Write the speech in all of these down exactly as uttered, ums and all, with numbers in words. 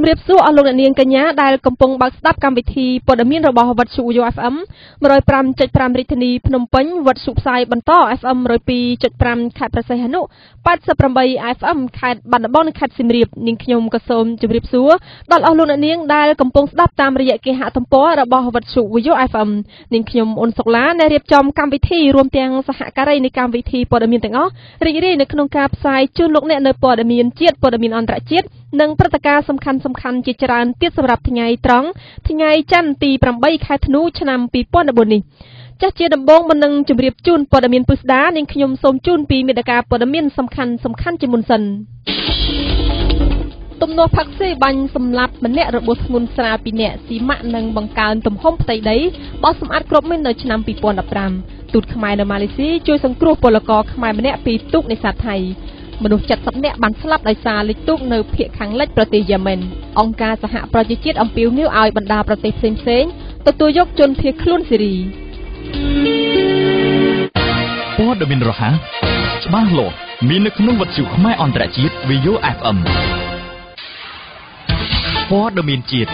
รียบสู้อารมณ์เนียงกันยะได้กำปงบักสตับการวิธีปดมีนระบอบวัดสุโยเอฟเอ็มมรอยปรำจัดปรำริทนีพนมเปญวัดสุไซบรรโตเอฟเอ็มมรอยปีจัดปรำขาดประเสหนุปัดสปรำใบเอฟเอ็มขาดบันบอนขาดสิมรีบนิงขยมกระสมจุรีบสู้ดอลอารมณ์เนียงได้กำปงสตับตามระยะเกหะตมปอระบอบวัดสุโยเอฟเอ็มนิงขยมอนสกล้าในเรียบจอมการวิธีรวมเตียงสหการในการวิธีปดมีนแต่งอ้อรีรีในขนมกาบไซจุนลูกเนในปดมีนเจียดปดมีนอันตรเจียดหนึ่งประกาศสำคัญสำคัญจิจารณ์เตี้ยสำหรับทงไงตรังทงไงจันตีปรำใบคายธนูชนำปีป้อนบุญนี่จะเจดำบงมันนึงจุบเรียบจูนปอดมีนปุสดาในขยมสมจูนปีเมดกาปอดมีนสำคัญสำคัญจิมุนสันตุ่มโนพักเซบันสำลับมันเนะระบบมุนสราปีเนะสีมะนังบังการตุ่มห้องไตได้บอสมอัดกรบไม่ในชนำปีป้อนดับรำตุดขมายในมาเลเซียช่วยสังครูปลกอขมายมันเนะปีตุกในศาสตร์ไทยมนุษย์จัดสับเนะบันสลับไอซาลิตุกในเพียขังเล็กประเทศเยอรมันองค์การสหประชาชาติอัมพิวนิวไอบรรดาประเทศเซนเซนตัวตัวยกจนเพียคลุ่นสิรีปอดบินรอฮะบ้านโลมีนักนุ่งวัดสุขไม่อันตรายจิตวิโยเอฟเอ็มปอดบินจิต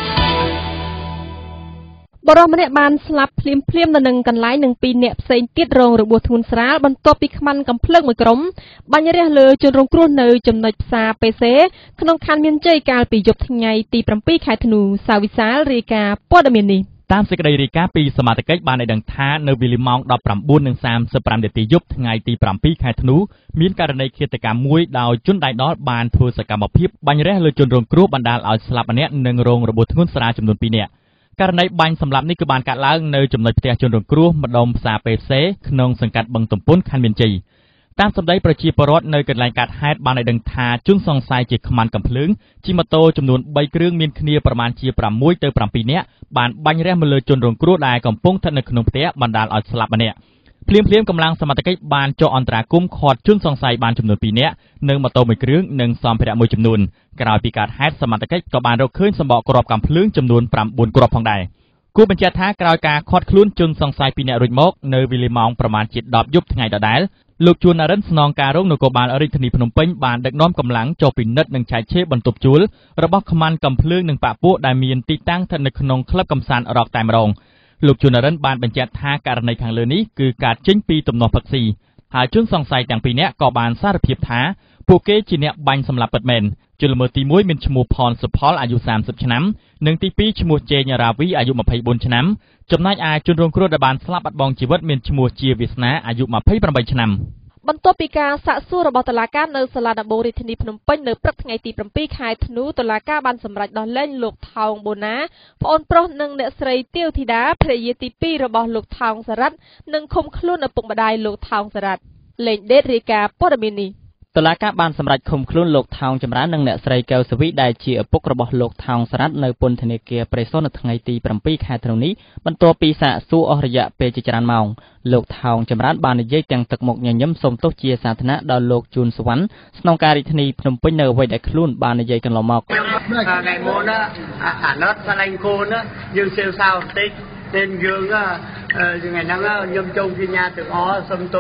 บรมเนบานสลับพลิมพลิมในหนึ่งกันไล่หนึ่งปีเนบเซนติดโรงหรือบัวทุนสระบรรทบปีขมันกำเพลิงมือกลมบัญญัติเลยจนโรงครัวเนยจำนวนซาเปเซขนมคันเมียนใจการปียบทั้งไงตีปรำปีขายธนูสาวิสาเรีกาปอดเมียนนีตามสกัดรีกาปีสมาชิกบานในดังท้าเนวิลิมองดอกปรำบุญหนึ่งสามสปรำเดตียุบทั้งไงตีปรำปีขายธนูมีการในเขตการมวยดาวจุนได้ดอบบานทัวสกรรมพิบบัญญัติเลยจนโรงครัวบรรดาเอาสลับอันเนี้ยหนึ่งโรงระบุทุนสระจำนวนปีเนี้ยการในบัญสำหรับนี่คือบานการล้างในจำนวนเพียงจนโรงครัวมาดมซาเปเซขนมสังกัดบังตุ่มปุ้นคันเมียนจีตามสำได้ประชีปรสในการรายการให้บานในดังทาจุนซองไซจิขมันกับพลึงจิมาโตจำนวนใบเครื่องมีนเนียประมาณเชียปรำมุ้ยเตอปรำปีเนี้ยบานบัญแรกมาเลยจนโรงครัวได้กำปุ้งทันในขนมเตี้ยบรรดาเอาสลับมาเนี้ยเพลียมเพลียมกำลังสมัติกิบานจออันตรากุ้มคอดจุนซองไซบานจำนวนปีเนี้ยหนึ่งมาโตมีเครื่องหนึ่งซอมเพดานมวยจำนวนกล่าวปีการให้สมัติกิกับบานเราขึ้นสมบอกกรอบกำพลึงจำนวนปรำบุญกรอบของใดกูบัญชาท้ากล่าวการคอดคลุ้นจุนซองไซปีเนรุยมกเนวิลิมองประมาณจิตดอบยุบทั้งไงดอได้ลูกจูนอารันสนองการรุ่งนกบาลอริธนีพนมเป้งบานเด็กน้อมกำลังโจปินนัดหนึ่งชายเชฟบรรทุบจูลระบบขมันกำเพลิงหนึ่งปะปูได้มีนตีตั้งทันในขนมคลับกำสันรอกแต่มรองลูกจูนอารันบานบัญชาท้าการในครั้งเลือนี้คือการจิ้งปีตุ่มนอพักซีหาจุนซองไซต่างปีเนี้ยกอบานซาเพียบท้าปูเกจีเนียบันสำหรับเปิดเมนจุลเมอร์ตีมุ้ยเป็นชมูพรสุพอลอายุสามสิบชนะหนึ่งตีปีชมูเจญราวีอายุมาพายบุญชนะจำนายอาจุนรงครัวดบานสลับอัดบองชีวิตเป็นชมูเจียวิสนาอายุมาพายประมาณชนะบรรทบปีการสะสู้ระบบตลาดการในสลาดโบริธนีพนมเป้งในปรักไงตีปรำปีขายธนูตลาดการบันสำรัดดอนเล่นลูกทองโบนาพอนโปรหนึ่งเนสไรเตียวธิดาเพรยตีปีระบบลูกทองสรัดหนึ่งคมคลุ่นอปุกบดายลูกทองสรัดเล่นเดริกาปอดมินีตลาดการบานสำหรับคมคลุ้นโลกทองจำร้านนังเนสไรเกลสวิได้เชียปุกระบบโลกทองสรัดในปนธเนเกียเปรโซนทั้งไงตีปรำปีแค่ตรงนี้บรรตัวปีศาจสู้อริยะเปจิจารานมองโลกทองจำร้านบานในเย่จังตะหมกยันย้ำสมโตเชียสาธนะดาวโลกจูนสวรรค์สนองการิธนีพนมปีเนอร์ไว้ได้คลุ้นบานในเย่กันหลอมอกในโมนะอ่านนัดสไลโกนะยืนเซลซาวติเป็นยืนก็ยังไงนั่งก็ยมจงกินยาตึกอ๋อสมโต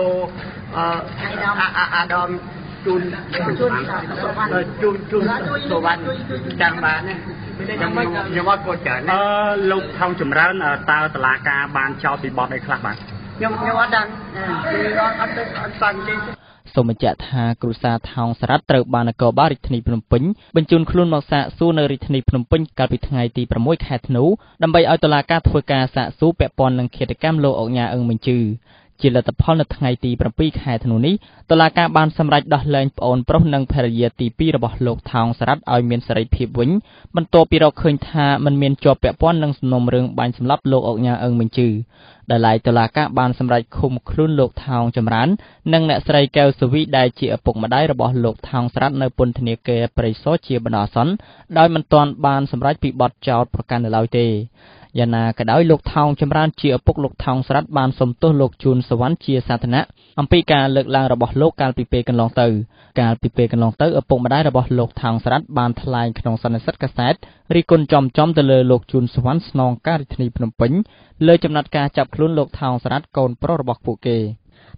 อาดอมจุนจุนจุนจุนสวรรค์จังบานเนี่ยยังไม่ยังว่ากดเกิดเนี่ยลูกทองจุ่มร้านตาตลาดกาบานชาวตีบอลในคลาสบานยังยังว่าดังอันเป็นอันฟังจริงสมจัตหากรุษาทองสรัตเตอร์บานกอบาริธนีพนมปิงบรรจุนคลุนมักษะสู้ในริธนีพนมปิงการปิดไงตีประมวยแคทนูดำใบเอาตลาดการทัวกาสะสู้แปะปอนนังเขตแก้มโลออกยาเอิงมินจือจิลตพรในไงตีประปีแคทนูนี้ตลาดการบานสำหรับดอกเลนปอนพร้อมนังเพรียตีปีระบบโลกทองสรัตเอาเมียนสไรพิบวิญบรรโตปีเราเคยทามันเมียนจอบแปะปอนนังสนมเริงบานสำหรับโลกออกยาเอิงมินจือได้หลายตลาดการบานสำหรับคุมคลุ้นโลกทองจำร้านนังเนสไรเกลสวีได้เจียปกมาได้ระบบโลกทองสรัตในปนธเนเกยปริโซเชียบนาสันโดยมันตอนบานสำหรับปีบอดจอดประกันในลาวเตยานากระดอยโลกทองจำร้านเจียปกโลกทองสรัตบานสมตัวโลกจูนสวรรค์เชียสาธนะอัมพีการเลิกลางระบบโลกการปีเปกันลองเตอการปีเปกันลองเตอปกมาได้ระบบโลกทองสรัตบานทลายขนมสันนิษฐานเกษตรรีกุลจอมจอมเตลโลกจูนสวรรค์นองการิธนีพนมปิงเลยจำนัดการจับคลุ้นโลกทองสรัตโกนโปรระบบผูเก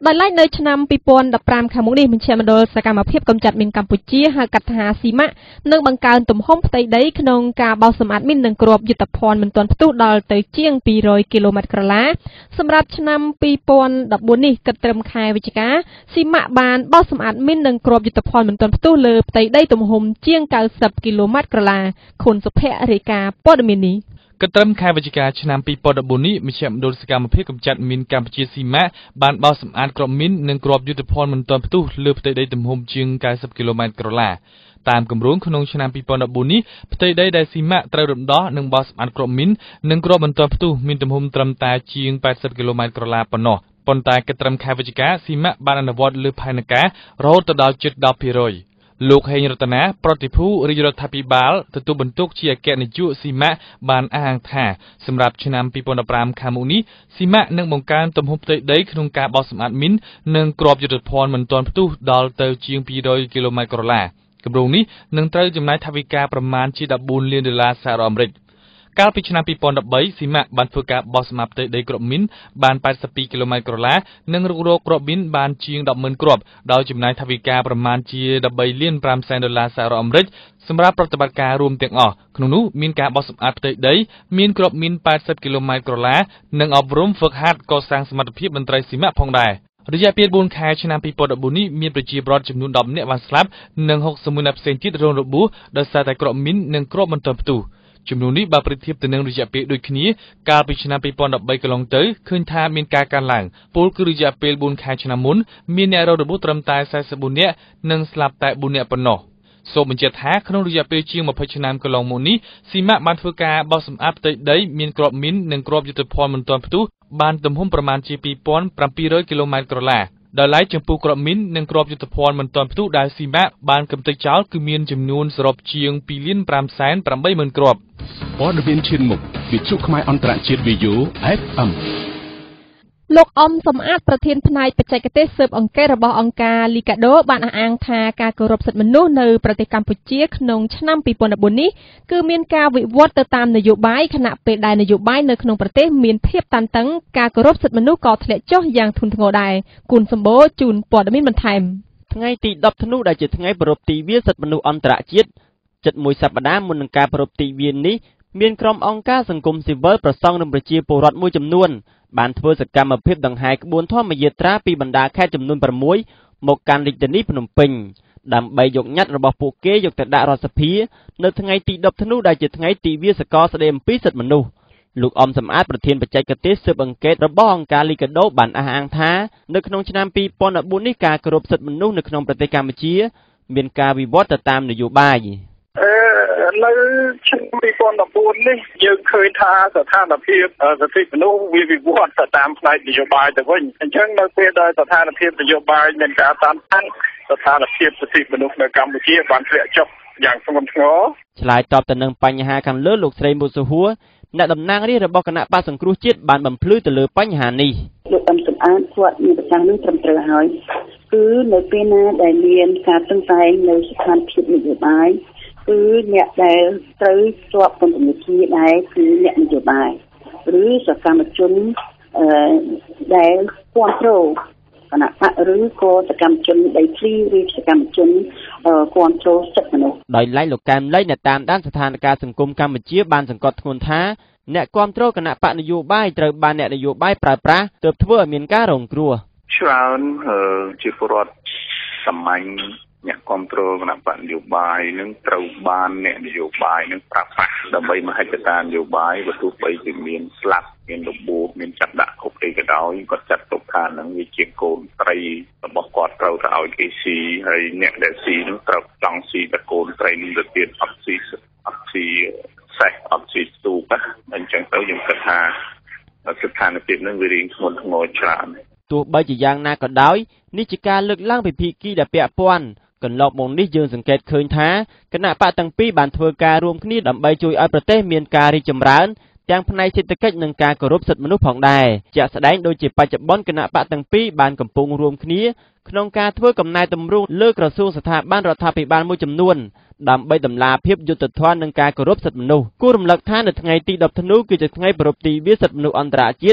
ដោយឡែកនៅឆ្នាំពីរពាន់ដប់ប្រាំខាងមុខនេះមជ្ឈមណ្ឌលសកម្មភាពកម្ចាត់មីនកម្ពុជាហៅកាត់ថាស៊ីម៉ាក់នឹងបង្កើនទំហំផ្ទៃដីក្នុងការបោសសម្អាតមីននិងគ្រាប់យុទ្ធភ័ណ្ឌមិនទាន់ផ្ទុះដល់ទៅជាងពីររយគីឡូម៉ែត្រក្រឡាសម្រាប់ឆ្នាំពីរពាន់ដប់បួននេះគិតត្រឹមខែវិច្ឆិកាស៊ីម៉ាក់បានបោសសម្អាតមីននិងគ្រាប់យុទ្ធភ័ណ្ឌមិនទាន់ផ្ទុះលើផ្ទៃដីទំហំជាងកៅសិបគីឡូម៉ែត្រក្រឡាខុនសុភ័ក្ររាយការណ៍ព័ត៌មាននេះគិតត្រឹមខែវិច្ឆិកាឆ្នាំពីរពាន់ដប់បួននេះមជ្ឈមណ្ឌលសកម្មភាពកម្ចាត់មីនកម្ពុជាស៊ីម៉ាក់បានបោសសម្អាតគ្រាប់មីននិងគ្រាប់យុទ្ធភ័ណ្ឌមិនទាន់ផ្ទុះលើផ្ទៃដីទំហំជាងកៅសិបគីឡូម៉ែត្រក្រឡាតាមគម្រោងក្នុងឆ្នាំពីរពាន់ដប់បួននេះផ្ទៃដីដែលស៊ីម៉ាក់ត្រូវរំដោះនិងបោសសម្អាតគ្រាប់មីននិងគ្រាប់មិនទាន់ផ្ទុះមានទំហំត្រឹមតែជាងแปดสิบគីឡូម៉ែត្រក្រឡាប៉ុណ្ណោះប៉ុន្តែគិតត្រឹមខែវិច្ឆិកាស៊ីម៉ាក់បានអនុវត្តលើផែនការរហូតដល់ជិតដប់ភាគរយលោកហេងរតនាប្រតិភូរាជរដ្ឋាភិបាលទទួលបន្ទុកជាអគ្គនាយកស៊ីម៉ាក់បានអះអាងថាសម្រាប់ឆ្នាំពីរពាន់ដប់ប្រាំខាងមុខនេះស៊ីម៉ាក់នឹងបង្កើនទំហំផ្ទៃដីក្នុងការបោសសម្អាតមីននិងគ្រាប់យុទ្ធភ័ណ្ឌមិនទាន់ផ្ទុះដល់ទៅជាងពីររយគីឡូម៉ែត្រក្រឡាគម្រោងនេះនឹងត្រូវចំណាយថវិកាប្រមាណជាដប់បួនលានដុល្លារសហរដ្ឋអាមេរិកកាលពីឆ្នាំពីរពាន់ដប់បីស៊ីម៉ាក់បានធ្វើការបោសសម្អាតផ្ទៃដីគ្រាប់មីនបានแปดสิบពីរគីឡូម៉ែត្រក្រឡានិងរុករកគ្រាប់មីនបានជាងដប់ម៉ឺនគ្រាប់ដោយចំណាយថវិកាប្រមាណជាដប់បីលានប្រាំសែនដុល្លារសហរដ្ឋអាមេរិកសម្រាប់ប្រតិបត្តិការរួមទាំងអស់ក្នុងនោះមានការបោសសម្អាតផ្ទៃដីមានគ្រាប់មីនแปดสิบគីឡូម៉ែត្រក្រឡានិងអប់រំហ្វឹកហាត់កសាងសមត្ថភាពមន្ត្រីស៊ីម៉ាក់ផងដែររយៈពេលបួនខែឆ្នាំពីរពាន់ដប់បួននេះមានប្រជាពលរដ្ឋចំនួនដប់នាក់បានស្លាប់និងហុកសិបមួយនាក់ផ្សេងទៀតរងរបួសដោយសារតែគ្រាប់មីននិងគ្រាប់មិនទាន់ផ្ទុះចំនួននេះបើប្រៀបធៀបទៅនឹងរយៈពេលដូចគ្នាកាលពីឆ្នាំពីរពាន់ដប់បីកន្លងទៅឃើញថាមានការកើនឡើងពលគឺរយៈពេលបួនខែឆ្នាំមុនមានអ្នករងរបួសត្រឹមតែសែសិបបួននាក់និងស្លាប់តែបួននាក់ប៉ុណ្ណោះសូមបញ្ជាក់ថាក្នុងរយៈពេលជាងម្ភៃឆ្នាំកន្លងមកនេះស៊ីម៉ាក់បានធ្វើការបោសសម្អាតផ្ទៃដីមានគ្រាប់មីននិងគ្រាប់យុទ្ធភ័ណ្ឌមិនទាន់ផ្ទុះបានទំហំប្រមាណជាពីរពាន់ប្រាំពីររយគីឡូម៉ែត្រក្រឡាដោយឡែកចំពោះគ្រាប់មីននិងគ្រាប់យុទ្ធភ័ណ្ឌមិនទាន់ផ្ទុះដែលស៊ីម៉ាក់បានកំទេចចោលគឺមានចំនួនសរុបជាងពីរលានប្រាំសែនប្រាំបីម៉ឺនគ្រាប់ព័ត៌មានឈានមុខវិទ្យុខ្មែរអន្តរជាតិ វីយូ អេఫ អេមលោកអំសំអាតប្រធានផ្នែកបច្ចេកទេសស៊ើបអង្កេតរបស់អង្គការលីកាដូបានអះអាងថាការគោរពសិទ្ធិមនុស្សនៅប្រទេសកម្ពុជាក្នុងឆ្នាំពីរពាន់ដប់បួននេះគឺមានការវិវត្តទៅតាមនយោបាយខណៈពេលដែលនយោបាយនៅក្នុងប្រទេសមានភាពតានតឹងការគោរពសិទ្ធិមនុស្សក៏ធ្លាក់ចុះយ៉ាងធ្ងន់ធ្ងរដែរគុណសម្បូរជូនព័ត៌មានបន្ថែមថ្ងៃទីដប់ធ្នូដែលជាថ្ងៃប្រពៃទិវាសិទ្ធិមនុស្សអន្តរជាតិជិតមួយសប្តាហ៍មុននឹងការប្រពៃទិវានេះមានក្រុមអង្គការសង្គមស៊ីវិលប្រសង់និងប្រជាពលរដ្ឋមួយចំនួនបានធ្វើសកម្មភាពដង្ហែក្បួនធម្មយាត្រាពីបណ្ដាខេត្តចំនួនប្រាំមួយមកកាន់រាជធានីភ្នំពេញដើម្បីយកញត្តិរបស់ពួកគេយកទៅដាក់រដ្ឋសភានៅថ្ងៃទីដប់ធ្នូដែលជាថ្ងៃទិវាសកលស្តីអំពីសិទ្ធិមនុស្សលោកអំសំអាតប្រធានបច្ចេកទេសស៊ើបអង្កេតរបស់អង្គការលីកាដូបានអះអាងថានៅក្នុងឆ្នាំពីរពាន់ដប់បួននេះការគោរពសិទ្ធិមនុស្សនៅក្នុងប្រទេសកម្ពុជាមានការវិវត្តទៅតាមនយោបាយអឺនៅឆ្នាំពីរពាន់ដប់បួននេះយើងឃើញថាស្ថានភាពសិទ្ធិមនុស្សវាវិវត្តទៅតាមផ្នែកនយោបាយទៅវិញអញ្ចឹងនៅពេលដែលស្ថានភាពនយោបាយមានការតានតឹងស្ថានភាពសិទ្ធិមនុស្សនៅកម្ពុជាបានធ្លាក់ចុះយ៉ាងធ្ងន់ធ្ងរឆ្លើយតបទៅនឹងបញ្ហាខាងលើលោកស្រីមុសុហួរអ្នកតំណាងរាស្ត្ររបស់គណៈបក្សសង្គ្រោះជាតិបានបំភ្លឺទៅលើបញ្ហានេះលោកអំសំអាតគាត់មានប្រសាសន៍នឹងត្រឹមត្រូវហើយគឺនៅពេលណាដែលមានការតឹងតែងនៅស្ថានភាពនយោបាយគឺអ្នកដែលត្រូវជាប់ពន្ធនាគារដែរគឺអ្នកនយោបាយឬសកម្មជនអឺដែលគ្រប់គ្រងគណៈបកឬក៏សកម្មជនដីធ្លីឬសកម្មជនគ្រប់គ្រងសិទ្ធិមនុស្សដោយឡែកលោកកែមលីអ្នកតាមដានស្ថានភាពសង្គមកម្ពុជាបានសង្កត់ធ្ងន់ថាអ្នកគ្រប់គ្រងគណៈបកនយោបាយត្រូវបានអ្នកនយោបាយប្រើប្រាស់ទើបធ្វើឲ្យមានការរងគ្រោះច្រើនជាពលរដ្ឋសាមញ្ញអ្នកគ្រប់គ្រងគណៈបកនយោបាយនឹងត្រូវបានអ្នកនយោបាយនឹងប្រើប្រាស់ដើម្បីមហិច្ឆតានយោបាយបើទោះបីជាមានស្លាប់មានរបួសមានចាត់ដាក់គុកអីក៏ដោយគាត់ចាត់ទុកថានឹងវាជាកូនត្រីរបស់គាត់ត្រូវទៅឲ្យគេស៊ីហើយអ្នកដែលស៊ីនឹងត្រូវចង់ស៊ីតែកូនត្រីនឹងទៅទៀតអត់ស៊ីអត់ស៊ីសេះអត់ស៊ីស្ទូកអញ្ចឹងទៅខ្ញុំគិតថាស្ថានភាពនឹងវារៀងធ្ងន់ធ្ងរច្រើនទោះបីជាយ៉ាងណាក៏ដោយនេះជាការលើកឡើងពីភាគីដែលពាក់ព័ន្ធកន្លងមកនេះយើងសង្កេតឃើញថាគណៈបកទាំងពីរបានធ្វើការរួមគ្នាដើម្បីជួយឲ្យប្រទេសមានការរីកចម្រើនទាំងផ្នែកសេដ្ឋកិច្ចនិងការគោរពសិទ្ធិមនុស្សផងដែរជាក់ស្ដែងដូចជាបច្ចុប្បន្នគណៈបកទាំងពីរបានកំពុងរួមគ្នាក្នុងការធ្វើកំណែទម្រង់លើក្រសួងស្ថាប័នរដ្ឋាភិបាលមួយចំនួនដើម្បីតម្លាភាពយុត្តិធម៌និងការគោរពសិទ្ធិមនុស្សគួររំលឹកថានៅថ្ងៃទីដប់ធ្នូគឺជាថ្ងៃប្រពៃទិវាសិទ្ធិមនុស្សអន្តរជាតិ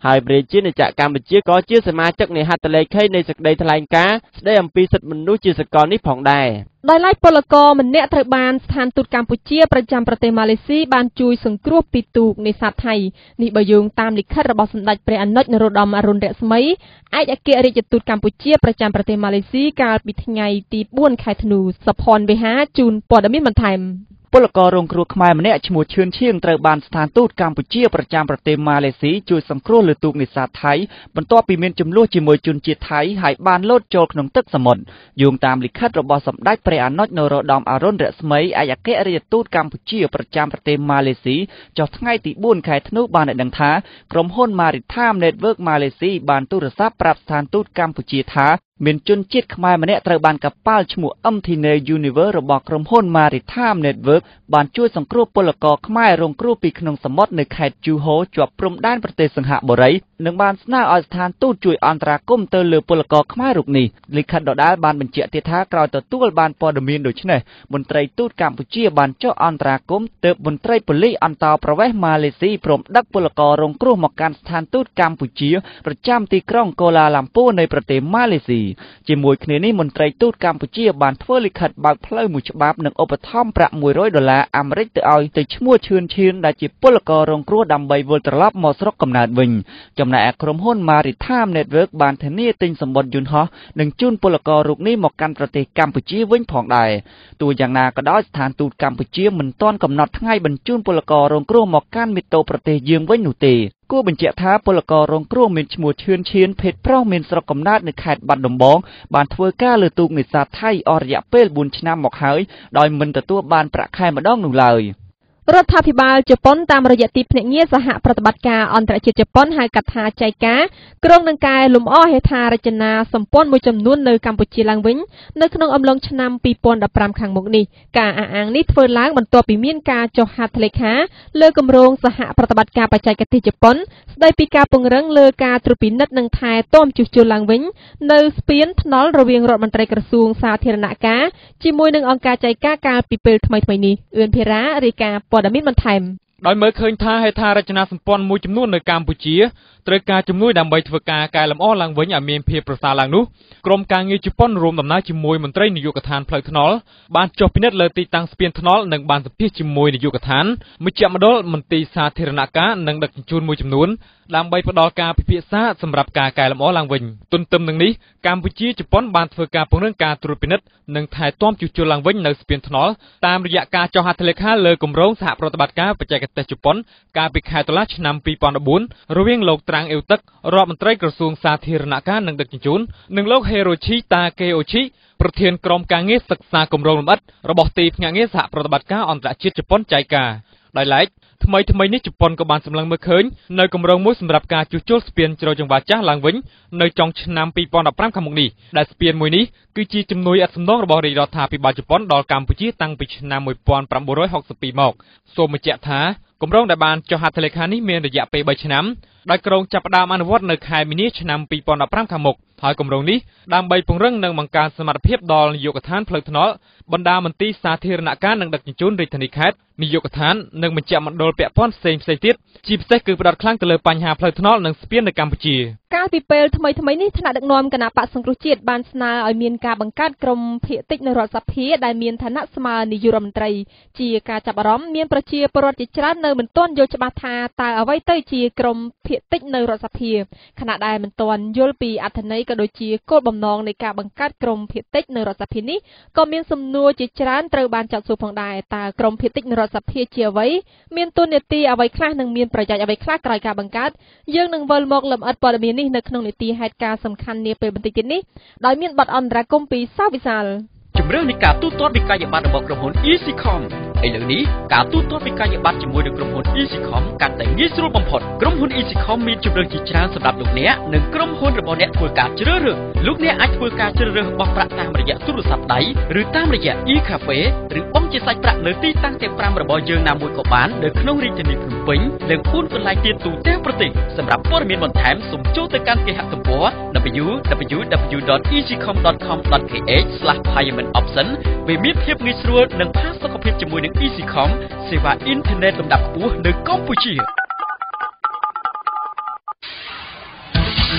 ហើយព្រះជាណាចក្រកម្ពុជាក៏ជាសមាជិកនៃហត្ថលេខីនៃសេចក្តីថ្លែងការណ៍ស្តីអំពីសិទ្ធិមនុស្សជាសកលនេះផងដែរដោយឡែកពលករម្នាក់ត្រូវបានស្ថានទូតកម្ពុជាប្រចាំប្រទេសម៉ាឡេស៊ីបានជួយសង្គ្រោះពីទូកនេសាទថៃនេះបើយោងតាមលិខិតរបស់សម្ដេចព្រះអនុជនរោត្តមអរុណរស្មីឯកអគ្គរដ្ឋទូតកម្ពុជាប្រចាំប្រទេសម៉ាឡេស៊ីកាលពីថ្ងៃទីបួនខែធ្នូសុផនវិហារជូនព័ត៌មានបន្ថែមពលកររងគ្រោះខ្មែរម្នាក់ឈ្មោះឈឿនឈៀងត្រូវបានស្ថានទូតកម្ពុជាប្រចាំប្រទេសម៉ាឡេស៊ីជួយសង្គ្រោះលើទូកនេសាទថៃបន្ទាប់ពីមានចំនួនជាមួយជនជាតិថៃហើយបានលោតចូលក្នុងទឹកសមុទ្រយោងតាមលិខិតរបស់សម្ដេចព្រះអនុជនរោត្តមអរុណរស្មីឯកអគ្គរដ្ឋទូតកម្ពុជាប្រចាំប្រទេសម៉ាឡេស៊ីចុះថ្ងៃទីបួនខែធ្នូបានឲ្យដឹងថាក្រុមហ៊ុន Maritime Network ម៉ាឡេស៊ីបានទូរស័ព្ទប្រាប់ស្ថានទូតកម្ពុជាថាមានជនជាតិខ្មែរម្នាក់ត្រូវបានកប៉ាល់ឈ្មោះ អឹម ធី ណេ Universe របស់ក្រុមហ៊ុន Maritime Network បានជួយសង្គ្រោះពលករខ្មែររងគ្រោះពីក្នុងសមុទ្រនៅខេត្តជូហូជាប់ព្រំដែនប្រទេសសិង្ហបុរីនិងបានស្នើឲ្យស្ថានទូតជួយអន្តរាគមន៍ទៅលើពលករខ្មែររូបនេះលិខិតដដែលបានបញ្ជាក់ទៀតថាក្រោយទទួលបានព័ត៌មានដូចនេះមន្ត្រីទូតកម្ពុជាបានចុះអន្តរាគមន៍ទើបមន្ត្រីប៉ូលីសអន្តោប្រវេសន៍ម៉ាឡេស៊ីព្រមដឹកពលកររងគ្រោះមកកាន់ស្ថានទូតកម្ពុជាប្រចាំទីក្រុងកូឡាឡាំពូនៃប្រទេសម៉ាឡេស៊ីជាមួយគ្នានេះមន្ត្រីទូតកម្ពុជាបានធ្វើលិខិតបើកផ្លូវមួយច្បាប់និងឧបត្ថម្ភប្រាក់មួយរយដុល្លារអាមេរិកទៅឲ្យទៅឈ្មោះឈឿនឈៀនដែលជាពលកររងគ្រោះដើម្បីវិលត្រឡប់មកស្រុកកំណើតវិញចំណែកក្រុមហ៊ុន Maritime Network បានធានាទិញសម្បត្តិយន្តហោះនិងជូនពលកររូបនេះមកកាន់ប្រទេសកម្ពុជាវិញផងដែរទោះយ៉ាងណាក៏ដោយស្ថានទូតកម្ពុជាមិនទាន់កំណត់ថ្ងៃបញ្ជូនពលកររងគ្រោះមកកាន់មាតុប្រទេសយើងវិញនោះទេគួរបញ្ជាក់ថាពលកររងគ្រោះមានឈ្មោះឈឿនឈៀនភេទប្រុសមានស្រុកកំណើតនៅខេត្តបាត់ដំបងបានធ្វើការលើទូកនេសាទថៃអស់រយៈពេលបួនឆ្នាំមកហើយដោយមិនទទួលបានប្រាក់ខែម្ដងនោះឡើយរដ្ឋាភិបាលជប៉ុនតាមរយៈទីភ្នាក់ងារសហប្រតិបត្តិការអន្តរជាតិជប៉ុនហៅកាត់ថាចៃកាក្រុងនឹងកែលម្អហេដ្ឋារចនាសម្ព័ន្ធមួយចំនួននៅកម្ពុជាឡើងវិញនៅក្នុងអំឡុងឆ្នាំពីរពាន់ដប់ប្រាំខាងមុខនេះការអះអាងនេះធ្វើឡើងបន្ទាប់ពីមានការចុះហត្ថលេខាលើគម្រោងសហប្រតិបត្តិការបច្ចេកទេសជប៉ុនស្ដីពីការពង្រឹងលើការត្រួតពិនិត្យនិងថែទាំជួសជុលឡើងវិញនៅស្ពានថ្នល់រវាងរដ្ឋមន្ត្រីក្រសួងសាធារណការជាមួយនឹងអង្គការចៃកាកាលពីពេលថ្មីៗនេះអឿនភិរារាយការណ៍ព័ត៌មានបន្ថែមដោយមើលឃើញថាហេដ្ឋារចនាសម្ព័ន្ធមួយចំនួននៅកម្ពុជាត្រូវការជំនួយដើម្បីធ្វើការកែលម្អឡើងវិញឲ្យមានភាពប្រសើរឡើងនោះក្រុមការងារជប៉ុនរួមដំណើរជាមួយមន្ត្រីនាយកដ្ឋានផ្លូវថ្នល់បានចុះពិនិត្យលើទីតាំងស្ពានថ្នល់និងបានសម្ភាសជាមួយនាយកដ្ឋានមជ្ឈមណ្ឌលមន្ទីរសាធារណការនិងដឹកជញ្ជូនមួយចំនួនដើម្បីផ្ដល់ការពិភាក្សាសម្រាប់ការកែលម្អឡើងវិញទន្ទឹមនឹងនេះកម្ពុជាជប៉ុនបានធ្វើការពង្រឹងការត្រួតពិនិត្យនិងថែទាំជួសជុលឡើងវិញនៅស្ពានថ្នល់តាមរយៈការចុះហត្ថលេខាលើគម្រោងសហប្រតិបត្តិការបច្ចេកទេសជប៉ុនកាលពីខែតុលាឆ្នាំពីរពាន់ដប់បួនរវាងលោកត្រាំងអ៊ីវទឹករដ្ឋមន្ត្រីក្រសួងសាធារណការនិងដឹកជញ្ជូននិងលោកហេរ៉ូឈីតាកេអូឈីប្រធានក្រុមការងារសិក្សាគម្រោងលម្អិតរបស់ទីភ្នាក់ងារសហប្រតិបត្តិការអន្តរជាតិជប៉ុនចៃកាដោយឡែកថ្មីថ្មីនេះជប៉ុនក៏បានសម្លឹងមើលឃើញនៅគម្រោងមួយសម្រាប់ការជួសជុលស្ពានជ្រោយចង្វារចាស់ឡើងវិញនៅចុងឆ្នាំពីរពាន់ដប់ប្រាំខាងមុខនេះដែលស្ពានមួយនេះគឺជាជំនួយឥតសំណងរបស់រាជរដ្ឋាភិបាលជប៉ុនដល់កម្ពុជាតាំងពីឆ្នាំមួយពាន់ប្រាំបួនរយហុកសិបពីរមកសូមបញ្ជាក់ថាគម្រោងដែលបានចុះហត្ថលេខានេះមានរយៈពេលបីឆ្នាំដោយក្រុងចាប់ផ្ដើមអនុវត្តនៅខែមីនាឆ្នាំពីរពាន់ដប់ប្រាំខាងមុខហើយគម្រោងនេះដើម្បីពង្រឹងនិងបង្កើនសមត្ថភាពដល់នាយកដ្ឋានផ្លូវថ្នល់បណ្ដាមន្ទីរសាធារណការនិងដឹកជញ្ជូនរាជធានីខេត្តនាយកដ្ឋាននិងមជ្ឈមណ្ឌលពាក់ព័ន្ធផ្សេងៗទៀតជាពិសេសគឺផ្ដោតខ្លាំងទៅលើបញ្ហាផ្លូវថ្នល់និងស្ពាននៅកម្ពុជាកាលពីពេលថ្មីៗនេះថ្នាក់ដឹកនាំគណៈបក្សសង្គ្រោះជាតិបានស្នើឲ្យមានការបង្កើតក្រុមភាគតិចនៅរដ្ឋសភាដែលមានឋានៈស្មើនាយករដ្ឋមន្ត្រីជាការចាប់អារម្មណ៍មានប្រជាពលរដ្ឋជាច្រើននៅមិនទាន់យល់ច្បាស់ថាតើអ្វីទៅជាក្រុមភាគតិចនៅរដ្ឋសភាខណៈដែលមិនទាន់យល់ពីអត្ថន័យក៏ដូចជាគោលបំណងនៃការបង្កើតក្រុមភាគតិចនៅរដ្ឋសភានេះក៏មានសំណួរជាច្រើនត្រូវបានចាត់សួរផងដែរតើក្រុមភាគតិចនៅរដ្ឋសភាជាអ្វីមានតួនាទីអ្វីខ្លះនិងមានប្រយោជន៍អ្វីខ្លះក្រោយការបង្កើតយើងនឹងវិលមកលម្អិតព័ត៌មាននេះនៅក្នុងនីតិហេតុការណ៍សំខាន់នាពេលបន្តិចទៀតនេះដោយមានបទអន្តរាគមន៍ពីសាវិសាលជំរឿននៃការទូទាត់វិក័យប័ត្ររបស់ក្រុមហ៊ុន EasyCom ឥឡូវនេះការទូទាត់វិក័យប័ត្រជាមួយនឹងក្រុមហ៊ុន EasyCom កាន់តែងាយស្រួលបំផុតក្រុមហ៊ុន EasyCom មានជម្រើសជាច្រើនសម្រាប់លោកអ្នកនិងក្រុមហ៊ុនរបស់អ្នកធ្វើការជ្រើសរើសលោកអ្នកអាចធ្វើការជ្រើសរើសបោះប្រាក់តាមរយៈទូរស័ព្ទដៃឬតាមរយៈ e-cafe ឬបង់ជាសាច់ប្រាក់នៅទីតាំងទាំងប្រាំរបស់យើងណាមួយក៏បាននៅក្នុងរាជធានីភ្នំពេញនិងបួនកន្លែងទៀតទូទាំងប្រទេសសម្រាប់ព័ត៌មានបន្ថែមសូមចូលទៅកាន់គេហទំព័រ double-u double-u double-u ដត easycom ដត com ដត k h ស្លាស payment option វាមានភាពងាយស្រួលនិងផាសុកភាពជាមួយនឹង EasyCom សេវាអ៊ីនធឺណិតលំដាប់ខ្ពស់នៅកម្ពុជា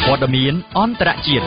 ព័ត៌មានអន្តរជាតិ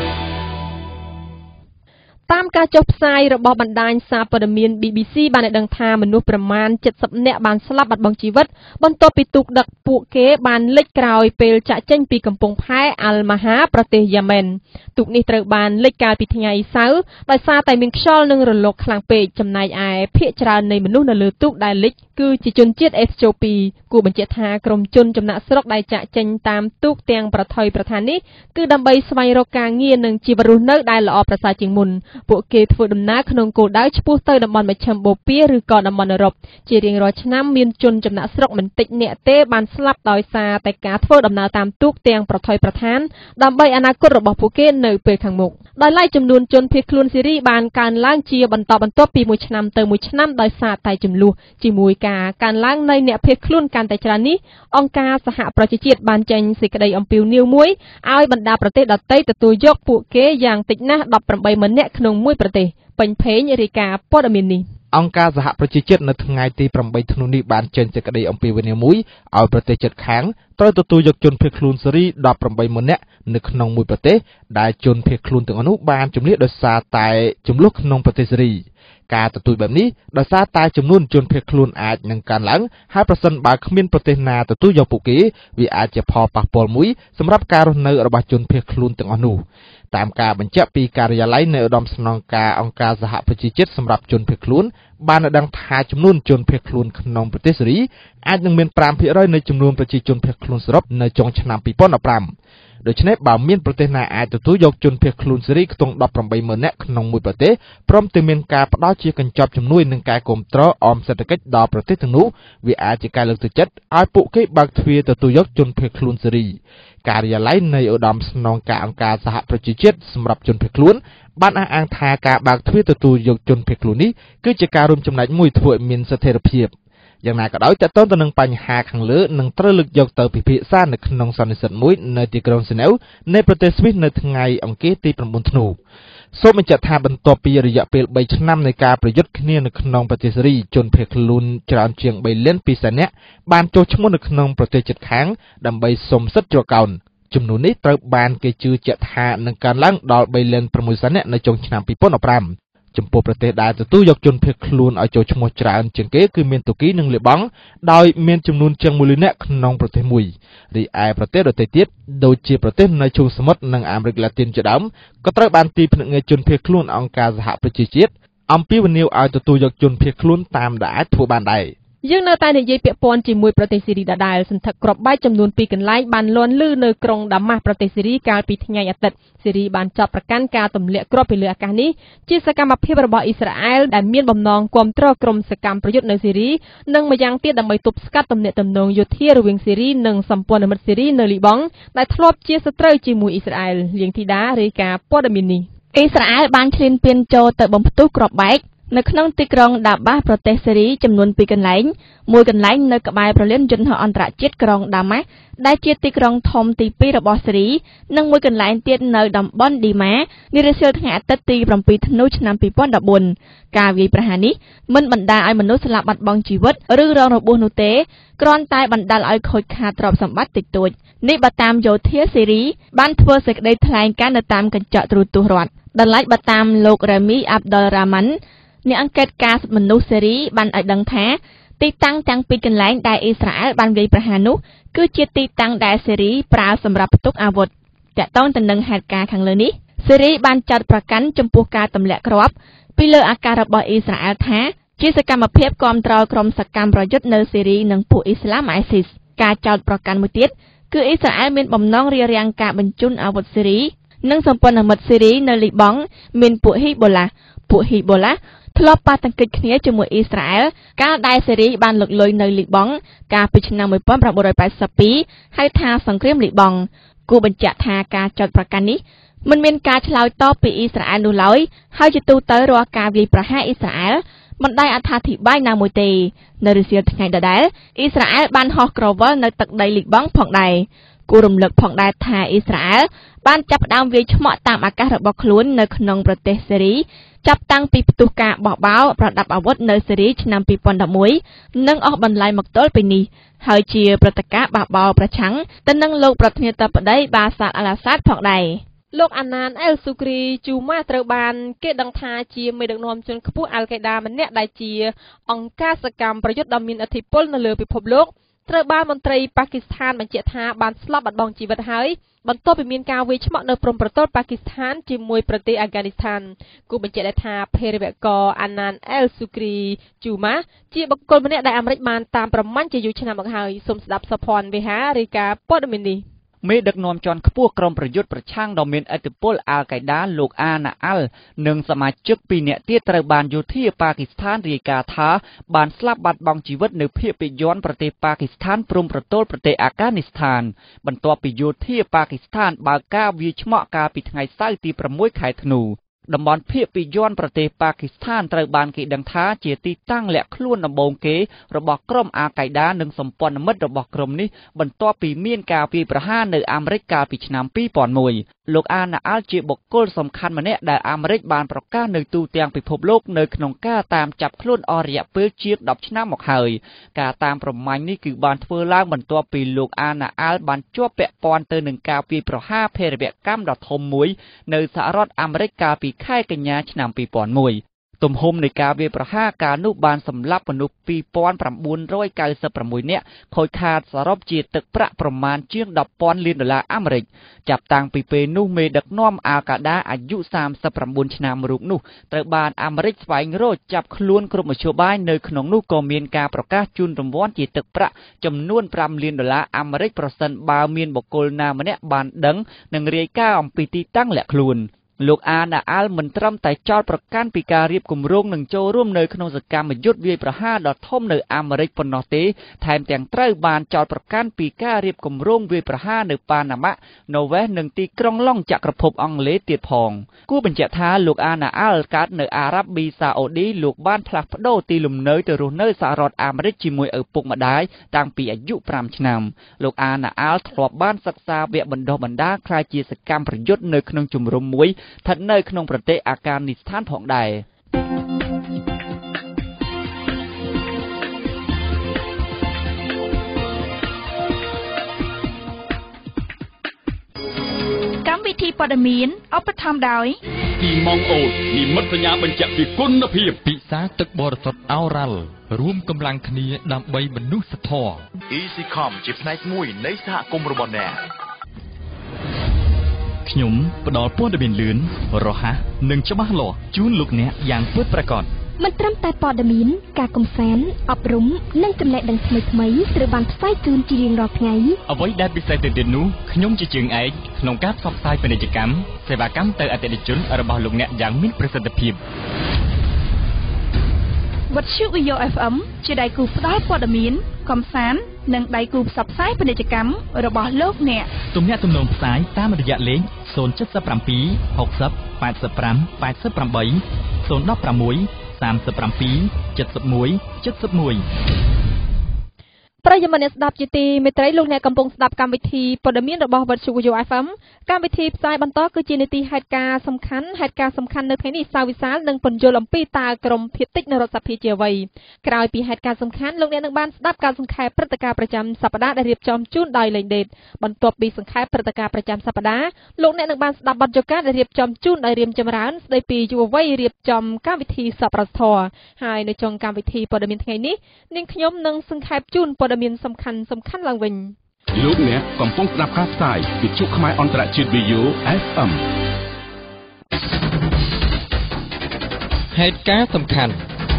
តាមការចុះផ្សាយរបស់បណ្ដាញសារព័ត៌មាន B B C បានឲ្យដឹងថាមនុស្សប្រមាណ เจ็ดสิบ នាក់បានស្លាប់បាត់បង់ជីវិតបន្ទាប់ពីទូកដឹកពួកគេបានលិចក្រោយពេលចាក់ចេញពីកំពង់ផែអាល់ម៉ាហាប្រទេសយេម៉ែនទូកនេះត្រូវបានលិចកាលពីថ្ងៃសៅរ៍ដោយសារតែមានខ្យល់និងរលកខ្លាំងពេកចំណែកឯភាគច្រើននៃមនុស្សនៅលើទូកដែលលិចគឺជាជនជាតិអេត្យូពីគួរបញ្ជាក់ថាក្រុមជនចំណាក់ស្រុកដែលចាក់ចេញតាមទូកទាំងប្រថុយប្រថាននេះគឺដើម្បីស្វែងរកការងារនិងជីវិតរស់នៅដែលល្អប្រសើរជាងមុនពួកគេធ្វើដំណើរក្នុងគោលដៅឆ្ពោះទៅតំបន់មជ្ឈិមបូព៌ាឬក៏តំបន់អឺរ៉ុបជារៀងរាល់ឆ្នាំមានជនចំណាក់ស្រុកមិនតិចអ្នកទេបានស្លាប់ដោយសារតែការធ្វើដំណើរតាមទូកទាំងប្រថុយប្រថានដើម្បីអនាគតរបស់ពួកគេនៅពេលខាងមុខដោយឡែកចំនួនជនភៀសខ្លួនសេរីបានកើនឡើងជាបន្តបន្ទាប់ពីមួយឆ្នាំទៅមួយឆ្នាំដោយសារតែចំនួនជាមួយការកើនឡើងនៃអ្នកភៀសខ្លួនកាន់តែច្រើននេះអង្គការសហប្រជាជាតិបានចេញសេចក្តីអំពាវនាវមួយឲ្យបណ្ដាប្រទេសដទៃទទួលយកពួកគេយ៉ាងតិចណាស់ ដប់ប្រាំបី ម៉ឺននាក់ក្នុងមួយប្រទេសពេញភេងរាយការណ៍ព័ត៌មាននេះអង្គការសហប្រជាជាតិនៅថ្ងៃទីប្រាំបីធ្នូនេះបានចេញសេចក្តីអំពាវនាវមួយឲ្យប្រទេសជិតខាងត្រូវទទួលយកជនភៀសខ្លួនសេរី ដប់ប្រាំបី ម៉ឺននាក់នៅក្នុងមួយប្រទេសដែលជនភៀសខ្លួនទាំងនោះបានជំនះដោយសារតែចំនួនក្នុងប្រទេសសេរីការទទួលបែបនេះដោយសារតែចំនួនជនភៀសខ្លួនអាចនឹងកើនឡើងហើយប្រសិនបើគ្មានប្រទេសណាទទួលយកពួកគេវាអាចជាផលប៉ះពាល់មួយសម្រាប់ការរស់នៅរបស់ជនភៀសខ្លួនទាំងអស់នោះតាមការបញ្ជាក់ពីការិយាល័យនៃឧត្តមស្នងការអង្គការសហប្រជាជាតិសម្រាប់ជនភៀសខ្លួនបានឲ្យដឹងថាចំនួនជនភៀសខ្លួនក្នុងប្រទេសសេរីអាចនឹងមាន five percent នៃចំនួនប្រជាជនភៀសខ្លួនសរុបនៅចុងឆ្នាំtwo thousand fifteenដូច្នេះបើមានប្រទេសណាអាចទទួលយកជនភៀសខ្លួនសេរីខ្ទង់ ដប់ប្រាំបី ម៉ឺននាក់ក្នុងមួយប្រទេសព្រមទាំងមានការផ្ដល់ជាកញ្ចប់ជំនួយនិងការគាំទ្រអមសេដ្ឋកិច្ចដល់ប្រទេសទាំងនោះវាអាចជាការលើកទឹកចិត្តឲ្យពួកគេបើកទ្វារទទួលយកជនភៀសខ្លួនសេរីការិយាល័យនៃឧត្តមស្នងការអង្គការសហប្រជាជាតិសម្រាប់ជនភៀសខ្លួនបានអះអាងថាការបើកទ្វារទទួលយកជនភៀសខ្លួននេះគឺជាការរួមចំណែកមួយធ្វើឲ្យមានស្ថិរភាពយ៉ាងណាក៏ដោយតើតើទៅនឹងបញ្ហាខាងលើនឹងត្រូវលើកយកទៅពិភាក្សានៅក្នុងសន្និសីទមួយនៅទីក្រុងសេណែវនៃប្រទេសស្វីសនៅថ្ងៃអង្គារទីnineធ្នូសូមបញ្ជាក់ថាបន្ទាប់ពីរយៈពេលthreeឆ្នាំនៃការប្រយុទ្ធគ្នានៅក្នុងប្រទេសសេរីជនភៀសខ្លួនច្រើនជាងthreeលានtwoសែននាក់បានចូលឈ្មោះនៅក្នុងប្រទេសជិតខាងដើម្បីសុំសិទ្ធិជ្រកកោនចំនួននេះត្រូវបានគេជឿជាក់ថានឹងកើនឡើងដល់threeលានsixសែននាក់នៅចុងឆ្នាំtwo thousand fifteenចំពោះប្រទេសដែលទទួលយកជនភៀសខ្លួនឲ្យចូលឈ្មោះច្រើនជាងគេគឺមានទូគីនិងលីបង់ដោយមានចំនួនជាងoneលាននាក់ក្នុងប្រទេសមួយរីឯប្រទេសដទៃទៀតដូចជាប្រទេសនៅឈូងសមុទ្រនិងអាមេរិកឡាទីនជាដើមក៏ត្រូវបានទីភ្នាក់ងារជនភៀសខ្លួនអង្គការសហប្រជាជាតិអំពាវនាវឲ្យទទួលយកជនភៀសខ្លួនតាមដែលអាចធ្វើបានដែរយើងនៅតែនិយាយពាក់ព័ន្ធជាមួយប្រទេសសេរីដដែលសន្ធឹកគ្រាប់បែកចំនួនtwoកន្លែងបានលាន់លឺនៅក្រុងដាម៉ាស់ប្រទេសសេរីកាលពីថ្ងៃអាទិត្យសេរីបានចាប់ប្រកាន់ការទម្លាក់គ្រាប់ពីលើអាកាសនេះជាសកម្មភាពរបស់អ៊ីស្រាអែលដែលមានបំណងគាំទ្រក្រុមសកម្មប្រយុទ្ធនៅសេរីនិងម្យ៉ាងទៀតដើម្បីទប់ស្កាត់ទំនាក់ទំនងយោធារវាងសេរីនិងសម្ព័ន្ធមិត្តសេរីនៅលីបង់ដែលធ្លាប់ជាសត្រូវជាមួយអ៊ីស្រាអែលលៀងធីតារាយការណ៍ព័ត៌មាននេះអ៊ីស្រាអែលបានឈ្លានពានចូលទៅបំផ្ទុះគ្រាប់បែកនៅក្នុងទីក្រុងដាបាស់ប្រទេសសេរីចំនួនtwoកន្លែងមួយកន្លែងនៅក្បែរប្រលានយន្តហោះអន្តរជាតិក្រុងដាម៉ាស់ដែលជាទីក្រុងធំទីtwoរបស់សេរីនិងមួយកន្លែងទៀតនៅតំបន់ឌីម៉ានារសៀលថ្ងៃអាទិត្យទីsevenធ្នូឆ្នាំtwo thousand fourteenការវាយប្រហារនេះមិនបណ្ដាលឲ្យមនុស្សស្លាប់បាត់បង់ជីវិតឬរងរបួសនោះទេគ្រាន់តែបណ្ដាលឲ្យខូចខាតទ្រព្យសម្បត្តិតិចតួចនេះបើតាមយោធាសេរីបានធ្វើសេចក្តីថ្លែងការណ៍នៅតាមកញ្ចក់ទូរទស្សន៍រដ្ឋដល់ឡែកបើតាមលោករ៉ាមីអាប់ដុលរ៉ាម៉ាន់អ្នកអង្កេតការណ៍មនុស្សសេរីបានឲ្យដឹងថាទីតាំងទាំងពីរកន្លែងដែលអ៊ីស្រាអែលបានវាយប្រហារនោះគឺជាទីតាំងដែលសេរីប្រើសម្រាប់ផ្ទុកអាវុធតាក់ទងទៅនឹងហេតុការណ៍ខាងលើនេះសេរីបានចាត់ប្រកាន់ចំពោះការទម្លាក់គ្រាប់ពីលើអាកាសរបស់អ៊ីស្រាអែលថាជាសកម្មភាពគាំទ្រក្រុមសកម្មប្រយុទ្ធនៅសេរីនិងពួកអ៊ីស្លាមអ៊ីស៊ីសការចោទប្រកាន់មួយទៀតគឺអ៊ីស្រាអែលមានបំណងរារាំងការបញ្ជូនអាវុធសេរីនិងសម្ព័ន្ធមិត្តសេរីនៅលីបង់មានពួកហ៊ីបូឡាពួកហ៊ីបូឡាធ្លាប់ប៉ះទង្គិចគ្នាជាមួយអ៊ីស្រាអែលកាលដែលសេរីបានលុកលុយនៅលីបង់កាលពីឆ្នាំnineteen eighty-twoហៅថាសង្គ្រាមលីបង់គួរបញ្ជាក់ថាការចោទប្រកាន់នេះមិនមានការឆ្លើយតបពីអ៊ីស្រាអែលនោះឡើយហើយជាទូទៅរាល់ការវាយប្រហារអ៊ីស្រាអែលមិនដែលអត្ថាធិប្បាយណាមួយទេនៅរសៀលថ្ងៃដដែលអ៊ីស្រាអែលបានហោះក្រវិលនៅទឹកដីលីបង់ផងដែរគូរំលឹកផងដែរថាអ៊ីស្រាអែលបានចាប់ផ្ដើមវាយឆ្មក់តាមអាកាសរបស់ខ្លួននៅក្នុងប្រទេសសេរីចាប់តាំងពីផ្ទុះការបោះបោប្រដាប់អាវុធនៅសេរីឆ្នាំពីរពាន់ដប់មួយ និងអស់បន្លាយមកទល់ពេលនេះហើយជាព្រឹត្តិការណ៍បះបោប្រឆាំងទៅនឹងលោកប្រធានាធិបតីបាសាតអាឡាសាតផងដែរលោកអាណានអែលស៊ូគ្រីជូម៉ាត្រូវបានគេដឹងថាជាមេដឹកនាំជាន់ខ្ពស់អាល់កេដាម្នាក់ដែលជាអង្គការសកម្មប្រយុទ្ធដ៏មានឥទ្ធិពលនៅលើពិភពលោកត្រូវបានមន្ត្រីប៉ាគីស្ថានបញ្ជាក់ថាបានស្លាប់បាត់បង់ជីវិតហើយបន្ទាប់ពីមានការវាយឆ្មក់នៅព្រំប្រទល់ប៉ាគីស្ថានជាមួយប្រទេសអាហ្គានីស្ថានគូបញ្ជាក់ថាភេរវករអាណានអែលស៊ូគ្រីជូម៉ាជាបុគ្គលម្នាក់ដែលអាមេរិកបានតាមប្រមាញ់ជាយូរឆ្នាំមកហើយសូមស្ដាប់សុភ័ណ្ឌវិហាររាយការណ៍ព័ត៌មាននេះមេដឹកនាំជាន់ខ្ពស់ក្រុមប្រយុទ្ធប្រឆាំងដ៏មានឥទ្ធិពលអាល់កេដាលោកអាណាអាល់និងសមាជិកពីរនាក់ទៀតត្រូវបានយោធាប៉ាគីស្ថានរាយការណ៍ថាបានស្លាប់បាត់បង់ជីវិតនៅភូមិយ័ន្តប្រទេសប៉ាគីស្ថានព្រំប្រទល់ប្រទេសអាហ្គានីស្ថានបន្ទាប់ពីយោធាប៉ាគីស្ថានបើកការវាយឆ្មក់កាលពីថ្ងៃសៅរ៍ទីប្រាំមួយខែធ្នូតំបន់ភៀកពីយ័ន្តប្រទេសប៉ាគីស្ថានត្រូវបានគេដឹងថាជាទីតាំងលាក់ខ្លួនដំបូងគេរបស់ក្រុមអាល់កេដានិងសម្ព័ន្ធមិត្តរបស់ក្រុមនេះបន្ទាប់ពីមានការវាយប្រហារនៅអាមេរិកកាលពីឆ្នាំពីរពាន់មួយលោកអាណាអាល់ជាបុគ្គលសំខាន់ម្នាក់ដែលអាមេរិកបានប្រកាសនៅទូទាំងពិភពលោកនៅក្នុងការតាមចាប់ខ្លួនអស់រយៈពេលជាងដប់ឆ្នាំមកហើយការតាមប្រមាញ់នេះគឺបានធ្វើឡើងបន្ទាប់ពីលោកអាណាអាល់បានជាប់ពាក់ព័ន្ធទៅនឹងការវាយប្រហារភេរវកម្មដ៏ធំមួយនៅសហរដ្ឋអាមេរិកកាលពីខែកញ្ញាឆ្នាំពីរពាន់មួយទំហំនៃការវាយប្រហារកាលនោះបានសម្លាប់មនុស្សពីរពាន់ប្រាំបួនរយកៅសិបប្រាំមួយនាក់ខូចខាតសរុបជាទឹកប្រាក់ប្រមាណជាងដប់ពាន់លានដុល្លារអាមេរិកចាប់តាំងពីពេលនោះមេដឹកនាំអាល់កាដាអាយុសាមសិបប្រាំបួនឆ្នាំរូបនោះត្រូវបានអាមេរិកស្វែងរកចាប់ខ្លួនគ្រប់មធ្យោបាយនៅក្នុងនោះក៏មានការប្រកាសជូនរង្វាន់ជាទឹកប្រាក់ចំនួនប្រាំលានដុល្លារអាមេរិកប្រសិនបើមានបុគ្គលណាម្នាក់បានដឹងនិងរាយការណ៍អំពីទីតាំងលាក់ខ្លួនលោកអាណាអាល់មិនត្រឹមតែចោទប្រកាន់ពីការរៀបគម្រោងនិងចូលរួមនៅក្នុងសកម្មយុទ្ធវាយប្រហារដ៏ធំនៅអាមេរិកប៉ុណ្ណោះទេថែមទាំងត្រូវបានចោទប្រកាន់ពីការរៀបគម្រោងវាយប្រហារនៅប៉ាណាម៉ាណូវេសនិងទីក្រុងឡុងចក្រភពអង់គ្លេសទៀតផងគួរបញ្ជាក់ថាលោកអាណាអាល់កើតនៅអារ៉ាប៊ីសាអូឌីលោកបានផ្លាស់ប្ដូរទីលំនៅទៅរស់នៅសហរដ្ឋអាមេរិកជាមួយឪពុកម្ដាយតាំងពីអាយុប្រាំឆ្នាំលោកអាណាអាល់ធ្លាប់បានសិក្សាវគ្គបណ្ដុះបណ្ដាលខ្ល้ายជាសកម្មប្រយុទ្ធនៅក្នុងជំរំមួយស្ថិតនៅក្នុងប្រទេសអាហ្គានីស្ថានផងដែរកម្មវិធីព័ត៌មានឧបត្ថម្ភដោយពីម៉ងអូតនិមិត្តសញ្ញាបញ្ជាក់ពីគុណភាពពិសាទឹកបរិសុទ្ធអូរ៉ាល់រួមកម្លាំងគ្នាដើម្បីមនុស្សធម៌ EasyCom ជាផ្នែកមួយនៃសហគមន៍របស់អ្នកខ្ញុំផ្ដល់ព័ត៌មានលឿនរហ័សនិងច្បាស់លាស់ជូនលោកអ្នកយ៉ាងពិតប្រាកដមិនត្រឹមតែព័ត៌មានការកំសាន្តអប់រំនិងចំណេះដឹងថ្មីៗត្រូវបានផ្សាយជូនជារៀងរាល់ថ្ងៃអ្វីដែលពិសេសទៅទៀតនោះខ្ញុំជាជើងឯកក្នុងការផ្សព្វផ្សាយពាណិជ្ជកម្មសេវាកម្មទៅអតិថិជនរបស់លោកអ្នកយ៉ាងមានប្រសិទ្ធភាពវត្តឈូវីយ៉ូ អេហ្វ អេម ជាដៃគូផ្ដល់ព័ត៌មានកំសាន្តនិងដៃគូផ្សព្វផ្សាយពាណិជ្ជកម្មរបស់លោកអ្នកទំនាក់ទំនងផ្សាយតាមរយៈលេខศูนย์ เจ็ด เจ็ด เจ็ด หก ศูนย์ แปด ห้า แปด แปด แปด ศูนย์ หนึ่ง หก สาม เจ็ด เจ็ด เจ็ด เจ็ด เจ็ดប្រិយមិត្តអ្នកស្ដាប់ជាទីមេត្រីលោកអ្នកកំពុងស្ដាប់កម្មវិធីព័ត៌មានរបស់វិទ្យុ វីយ៉ូ អេហ្វ អេម កម្មវិធីផ្សាយបន្តគឺជានីតិហេតុការណ៍សំខាន់ហេតុការណ៍សំខាន់នៅថ្ងៃនេះសាវិសាលនឹងពន្យល់អំពីតើក្រមភាគតិចនៅរដ្ឋសភាជាអ្វីក្រោយពីហេតុការណ៍សំខាន់លោកអ្នកនឹងបានស្ដាប់ការសង្ខេបព្រឹត្តិការណ៍ប្រចាំសប្ដាហ៍ដែលរៀបចំជូនដោយលេងដេតបន្ទាប់ពីសង្ខេបព្រឹត្តិការណ៍ប្រចាំសប្ដាហ៍លោកអ្នកនឹងបានស្ដាប់បទយកាដែលរៀបចំជូនដោយរៀមចម្រើនស្ដីពីយុវវ័យរៀបចំកម្មវិធីសប្បុរសធម៌ហើយនៅចុងកម្មវិធីព័ត៌មានថ្ងៃនេះនាងខ្ញុំនឹងសង្ខេបជូនព័ត៌មានសំខាន់សំខាន់ឡើងវិញលោកអ្នកកំពុងស្ដាប់ការផ្សាយវិទ្យុខ្មែរអន្តរជាតិ វី យូ អេហ្វ អេមហេតុការណ៍សំខាន់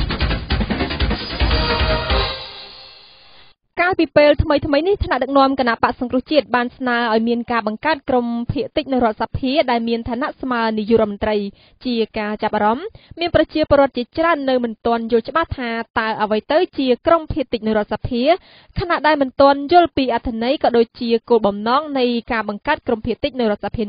កាលពីពេលថ្មីថ្មីនេះថ្នាក់ដឹកនាំគណៈបក្សសង្គ្រោះជាតិបានស្នើឲ្យមានការបង្កើតក្រុមភាគតិចនៅរដ្ឋសភាដែលមានឋានៈស្មើនាយករដ្ឋមន្ត្រីជាការចាប់អារម្មណ៍មានប្រជាពលរដ្ឋជាច្រើននៅមិនទាន់យល់ច្បាស់ថាតើអ្វីទៅជាក្រុមភាគតិចនៅរដ្ឋសភាខណៈដែលមិនទាន់យល់ពីអត្ថន័យក៏ដូចជាគោលបំណងនៃការបង្កើតក្រុមភាគតិចនៅរដ្ឋសភានេះ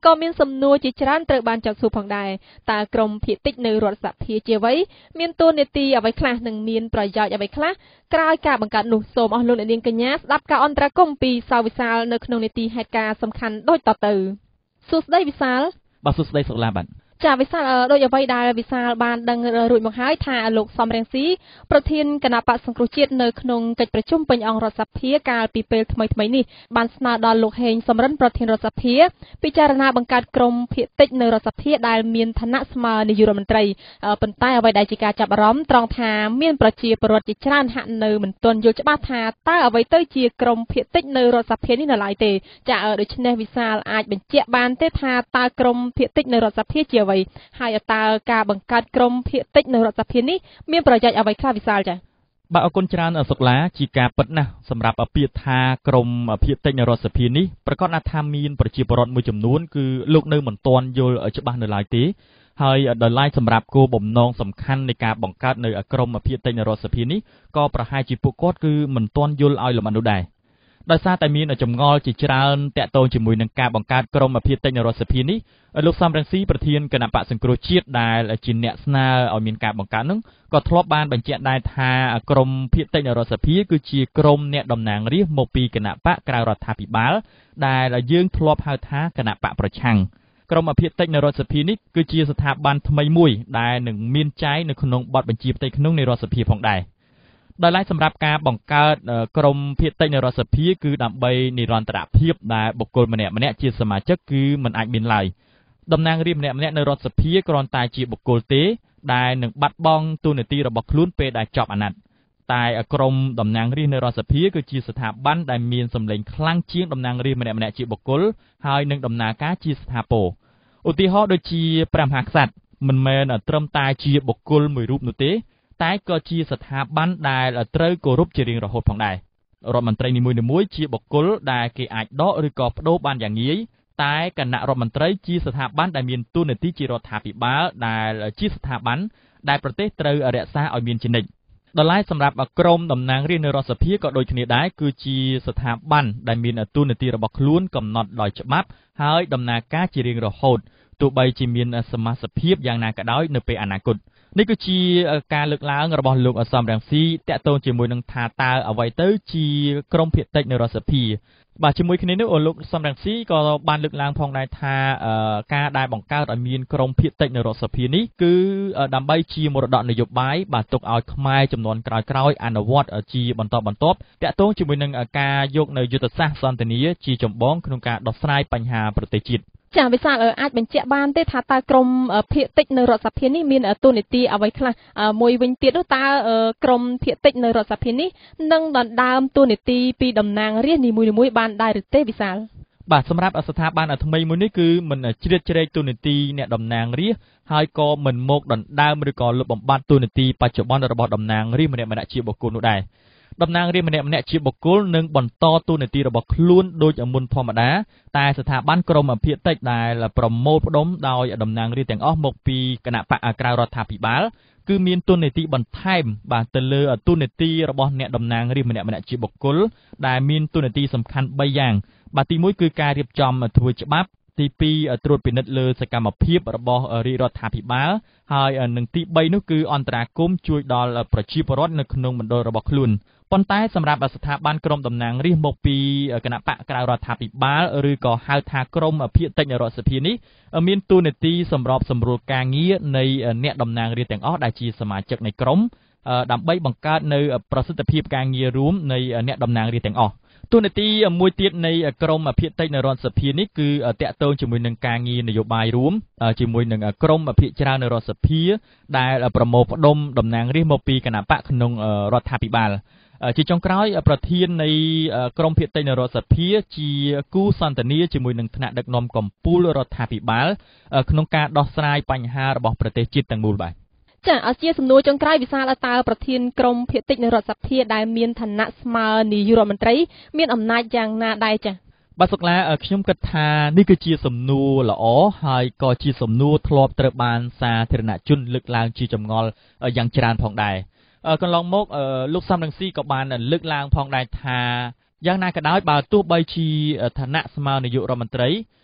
ក៏មានសំណួរជាច្រើនត្រូវបានចាត់សួរផងដែរតើក្រមភាគតិចនៅរដ្ឋសភាជាអ្វីមានតួនាទីអ្វីខ្លះនិងមានប្រយោជន៍អ្វីខ្លះក្រោយការបង្កើតនោះសូមអស់លោកអ្នកនាងកញ្ញាស្ដាប់ការអន្តរាគមន៍ពីសាវវិសាលនៅក្នុងនីតិហេតុការណ៍សំខាន់ដូចតទៅសួស្ដីវិសាលបាទសួស្ដីសុឡាបាទចាវិសាលដូចអ្វីដែលវិសាលបានដឹងរួចមកហើយថាលោកសំរងស៊ីប្រធានគណៈបក្សសង្គ្រោះជាតិនៅក្នុងកិច្ចប្រជុំពេញអង្គរដ្ឋសភាកាលពីពេលថ្មីៗនេះបានស្នើដល់លោកហេងសំរិនប្រធានរដ្ឋសភាពិចារណាបង្កើតក្រុមភាគតិចនៅរដ្ឋសភាដែលមានឋានៈស្មើនាយករដ្ឋមន្ត្រីប៉ុន្តែអ្វីដែលជាការចាប់អារម្មណ៍ត្រង់ថាមានប្រជាពលរដ្ឋជាច្រើនហាក់នៅមិនទាន់យល់ច្បាស់ថាតើអ្វីទៅជាក្រុមភាគតិចនៅរដ្ឋសភានេះនៅឡើយទេចាដូច្នេះវិសាលអាចបញ្ជាក់បានទេថាតើក្រុមភាគតិចនៅរដ្ឋសភាជាអ្វីហើយតើការបង្កើតក្រុមភាគតិចនៅរដ្ឋសភានេះមានប្រយោជន៍អ្វីខ្លះវិសាលចា៎បាទអរគុណច្រើនសុកឡាជាការពិតណាស់សម្រាប់ពាក្យថាក្រុមភាគតិចនៅរដ្ឋសភានេះប្រកាសថាមានប្រជាពលរដ្ឋមួយចំនួនគឺលោកនៅមិនទាន់យល់ច្បាស់នៅឡើយទេហើយដោយឡែកសម្រាប់គោលបំណងសំខាន់នៃការបង្កើតនៅក្រុមភាគតិចនៅរដ្ឋសភានេះក៏ប្រហែលជាពួកគាត់គឺមិនទាន់យល់ឲ្យលម្អិតនោះដែរដោយសារតែមានចម្ងល់ជាច្រើនតាក់ទងជាមួយនឹងការបង្កើតក្រុមភាគតិចនៅរដ្ឋសភានេះលោកសំរងស៊ីប្រធានគណៈបក្សសង្គ្រោះជាតិដែលជាអ្នកស្នើឲ្យមានការបង្កើតនោះក៏ធ្លាប់បានបញ្ជាក់ដែរថាក្រុមភាគតិចនៅរដ្ឋសភាគឺជាក្រុមអ្នកតំណាងរាស្ត្រមកពីគណៈបកក្រៅរដ្ឋាភិបាលដែលយើងធ្លាប់ហៅថាគណៈបកប្រឆាំងក្រុមភាគតិចនៅរដ្ឋសភានេះគឺជាស្ថាប័នថ្មីមួយដែលនឹងមានចែងនៅក្នុងបទបញ្ជាផ្ទៃក្នុងនៃរដ្ឋសភាផងដែរដោយឡែកសម្រាប់ការបង្កើតក្រុមភាគតិចនៅរដ្ឋសភាគឺដើម្បីនិរន្តរភាពដែលបុគ្គលម្នាក់ម្នាក់ជាសមាជិកគឺមិនអាចមានឡើយតំណាងរាស្ត្រម្នាក់ម្នាក់នៅរដ្ឋសភាគ្រាន់តែជាបុគ្គលទេដែលនឹងបាត់បង់តួនាទីរបស់ខ្លួនពេលដែលចប់អាណត្តិតែក្រុមតំណាងរាស្ត្រនៅរដ្ឋសភាគឺជាស្ថាប័នដែលមានសម្លេងខ្លាំងជាងតំណាងរាស្ត្រម្នាក់ម្នាក់ជាបុគ្គលហើយនឹងដំណើរការជាស្ថាពរឧទាហរណ៍ដូចជាព្រះមហាក្សត្រមិនមែនត្រឹមតែជាបុគ្គលមួយរូបនោះទេតែក៏ជាស្ថាប័នដែលត្រូវគោរពជារៀងរហូតផងដែររដ្ឋមន្ត្រីនីមួយៗជាបុគ្គលដែលគេអាចដកឬក៏ប្តូរបានយ៉ាងងាយតែគណៈរដ្ឋមន្ត្រីជាស្ថាប័នដែលមានតួនាទីជារដ្ឋាភិបាលដែលជាស្ថាប័នដែលប្រទេសត្រូវរក្សាឲ្យមានជានិច្ចដល់ឡែកសម្រាប់ក្រុមតំណាងរាស្ត្រនៅរដ្ឋសភាក៏ដូចគ្នាដែរគឺជាស្ថាប័នដែលមានតួនាទីរបស់ខ្លួនកំណត់ដោយច្បាប់ហើយដំណើរការជារៀងរហូតទោះបីជាមានសមាជិកភាពយ៉ាងណាក៏ដោយនៅពេលអនាគតនេះគឺជាការលើកឡើងរបស់លោកសំរងស៊ីតាក់ទងជាមួយនឹងថាតើអ្វីទៅជាក្រុមភាគតិចនៅរដ្ឋសភាបាទជាមួយគ្នានេះលោកសំរងស៊ីក៏បានលើកឡើងផងដែរថាការដែលបង្កើតឲ្យមានក្រុមភាគតិចនៅរដ្ឋសភានេះគឺដើម្បីជាមរតកនយោបាយបាទទុកឲ្យខ្មែរចំនួនក្រោយៗអនុវត្តជាបន្តបន្ទាប់តាក់ទងជាមួយនឹងការយកនៅយុទ្ធសាស្ត្រសន្តិនិកជាចម្បងក្នុងការដោះស្រាយបញ្ហាប្រទេសជាតិចាវិសាលអាចបញ្ជាក់បានទេថាតើក្រុមភាគតិចនៅរដ្ឋសភានេះមានតួនាទីអ្វីខ្លះមួយវិញទៀតនោះតើក្រុមភាគតិចនៅរដ្ឋសភានេះនឹងដណ្ដើមតួនាទីពីតំណាងរាស្ត្រនីមួយៗបានដែរឬទេវិសាលបាទសម្រាប់ស្ថាប័នថ្មីមួយនេះគឺមិនជ្រៀតជ្រែកតួនាទីអ្នកតំណាងរាស្ត្រហើយក៏មិនមកដណ្ដើមឬក៏លុបបំបាត់តួនាទីបច្ចុប្បន្នរបស់តំណាងរាស្ត្រម្នាក់ម្នាក់ជាបុគ្គលនោះដែរតំណាងរាស្ត្រម្នាក់ម្នាក់ជាបុគ្គលនឹងបន្តតួនាទីរបស់ខ្លួនដូចមុនធម្មតាតែស្ថាប័នក្រមភាគតិចដែលប្រមូលផ្ដុំដោយតំណាងរាស្ត្រទាំងអស់មកពីគណៈបកក្រៅរដ្ឋាភិបាលគឺមានតួនាទីបន្ថែមបាទទៅលើតួនាទីរបស់អ្នកតំណាងរាស្ត្រម្នាក់ម្នាក់ជាបុគ្គលដែលមានតួនាទីសំខាន់បីយ៉ាងបាទទីមួយគឺការរៀបចំធ្វើច្បាប់ទីពីរត្រួតពិនិត្យលើសកម្មភាពរបស់រាជរដ្ឋាភិបាលហើយនឹងទីបីនោះគឺអន្តរាគមន៍ជួយដល់ប្រជាពលរដ្ឋនៅក្នុងមណ្ឌលរបស់ខ្លួនប៉ុន្តែសម្រាប់ស្ថាប័នក្រមតំណាងរាស្ត្រមកពីគណៈបកក្រៅរដ្ឋាភិបាលឬក៏ហៅថាក្រមភាគតិចនៅរដ្ឋសភានេះមានតួនាទីសម្របសម្រួលការងារនៃអ្នកតំណាងរាស្ត្រទាំងអស់ដែលជាសមាជិកនៃក្រមដើម្បីបង្កើតនៅប្រសិទ្ធភាពការងាររួមនៃអ្នកតំណាងរាស្ត្រទាំងអស់តួនាទីមួយទៀតនៃក្រមភាគតិចនៅរដ្ឋសភានេះគឺតាក់ទងជាមួយនឹងការងារនយោបាយរួមជាមួយនឹងក្រមភាគច្រើននៅរដ្ឋសភាដែលប្រមូលផ្ដុំតំណាងរាស្ត្រមកពីគណៈបកក្នុងរដ្ឋាភិបាលជាចុងក្រោយប្រធាននៃក្រមភាគតិចនៅរដ្ឋសភាជាគូសន្ទនាជាមួយនឹងថ្នាក់ដឹកនាំកម្ពុជារដ្ឋាភិបាលក្នុងការដោះស្រាយបញ្ហារបស់ប្រទេសជាតិទាំងមូលបាទចាអជាសំណួរចុងក្រោយវិសាលតើប្រធានក្រមភាគតិចនៅរដ្ឋសភាដែលមានឋានៈស្មើនាយករដ្ឋមន្ត្រីមានអំណាចយ៉ាងណាដែរចាបាទសុកឡាខ្ញុំគិតថានេះគឺជាសំណួរល្អហើយក៏ជាសំណួរធ្លាប់ត្រូវបានសាធារណជនលើកឡើងជាចម្ងល់យ៉ាងច្រើនផងដែរកន្លងមកលោកសំរងស៊ីក៏បានលើកឡើងផងដែរថាយ៉ាងណាក៏ដោយបើទោះបីជាឋានៈស្មើនាយករដ្ឋមន្ត្រី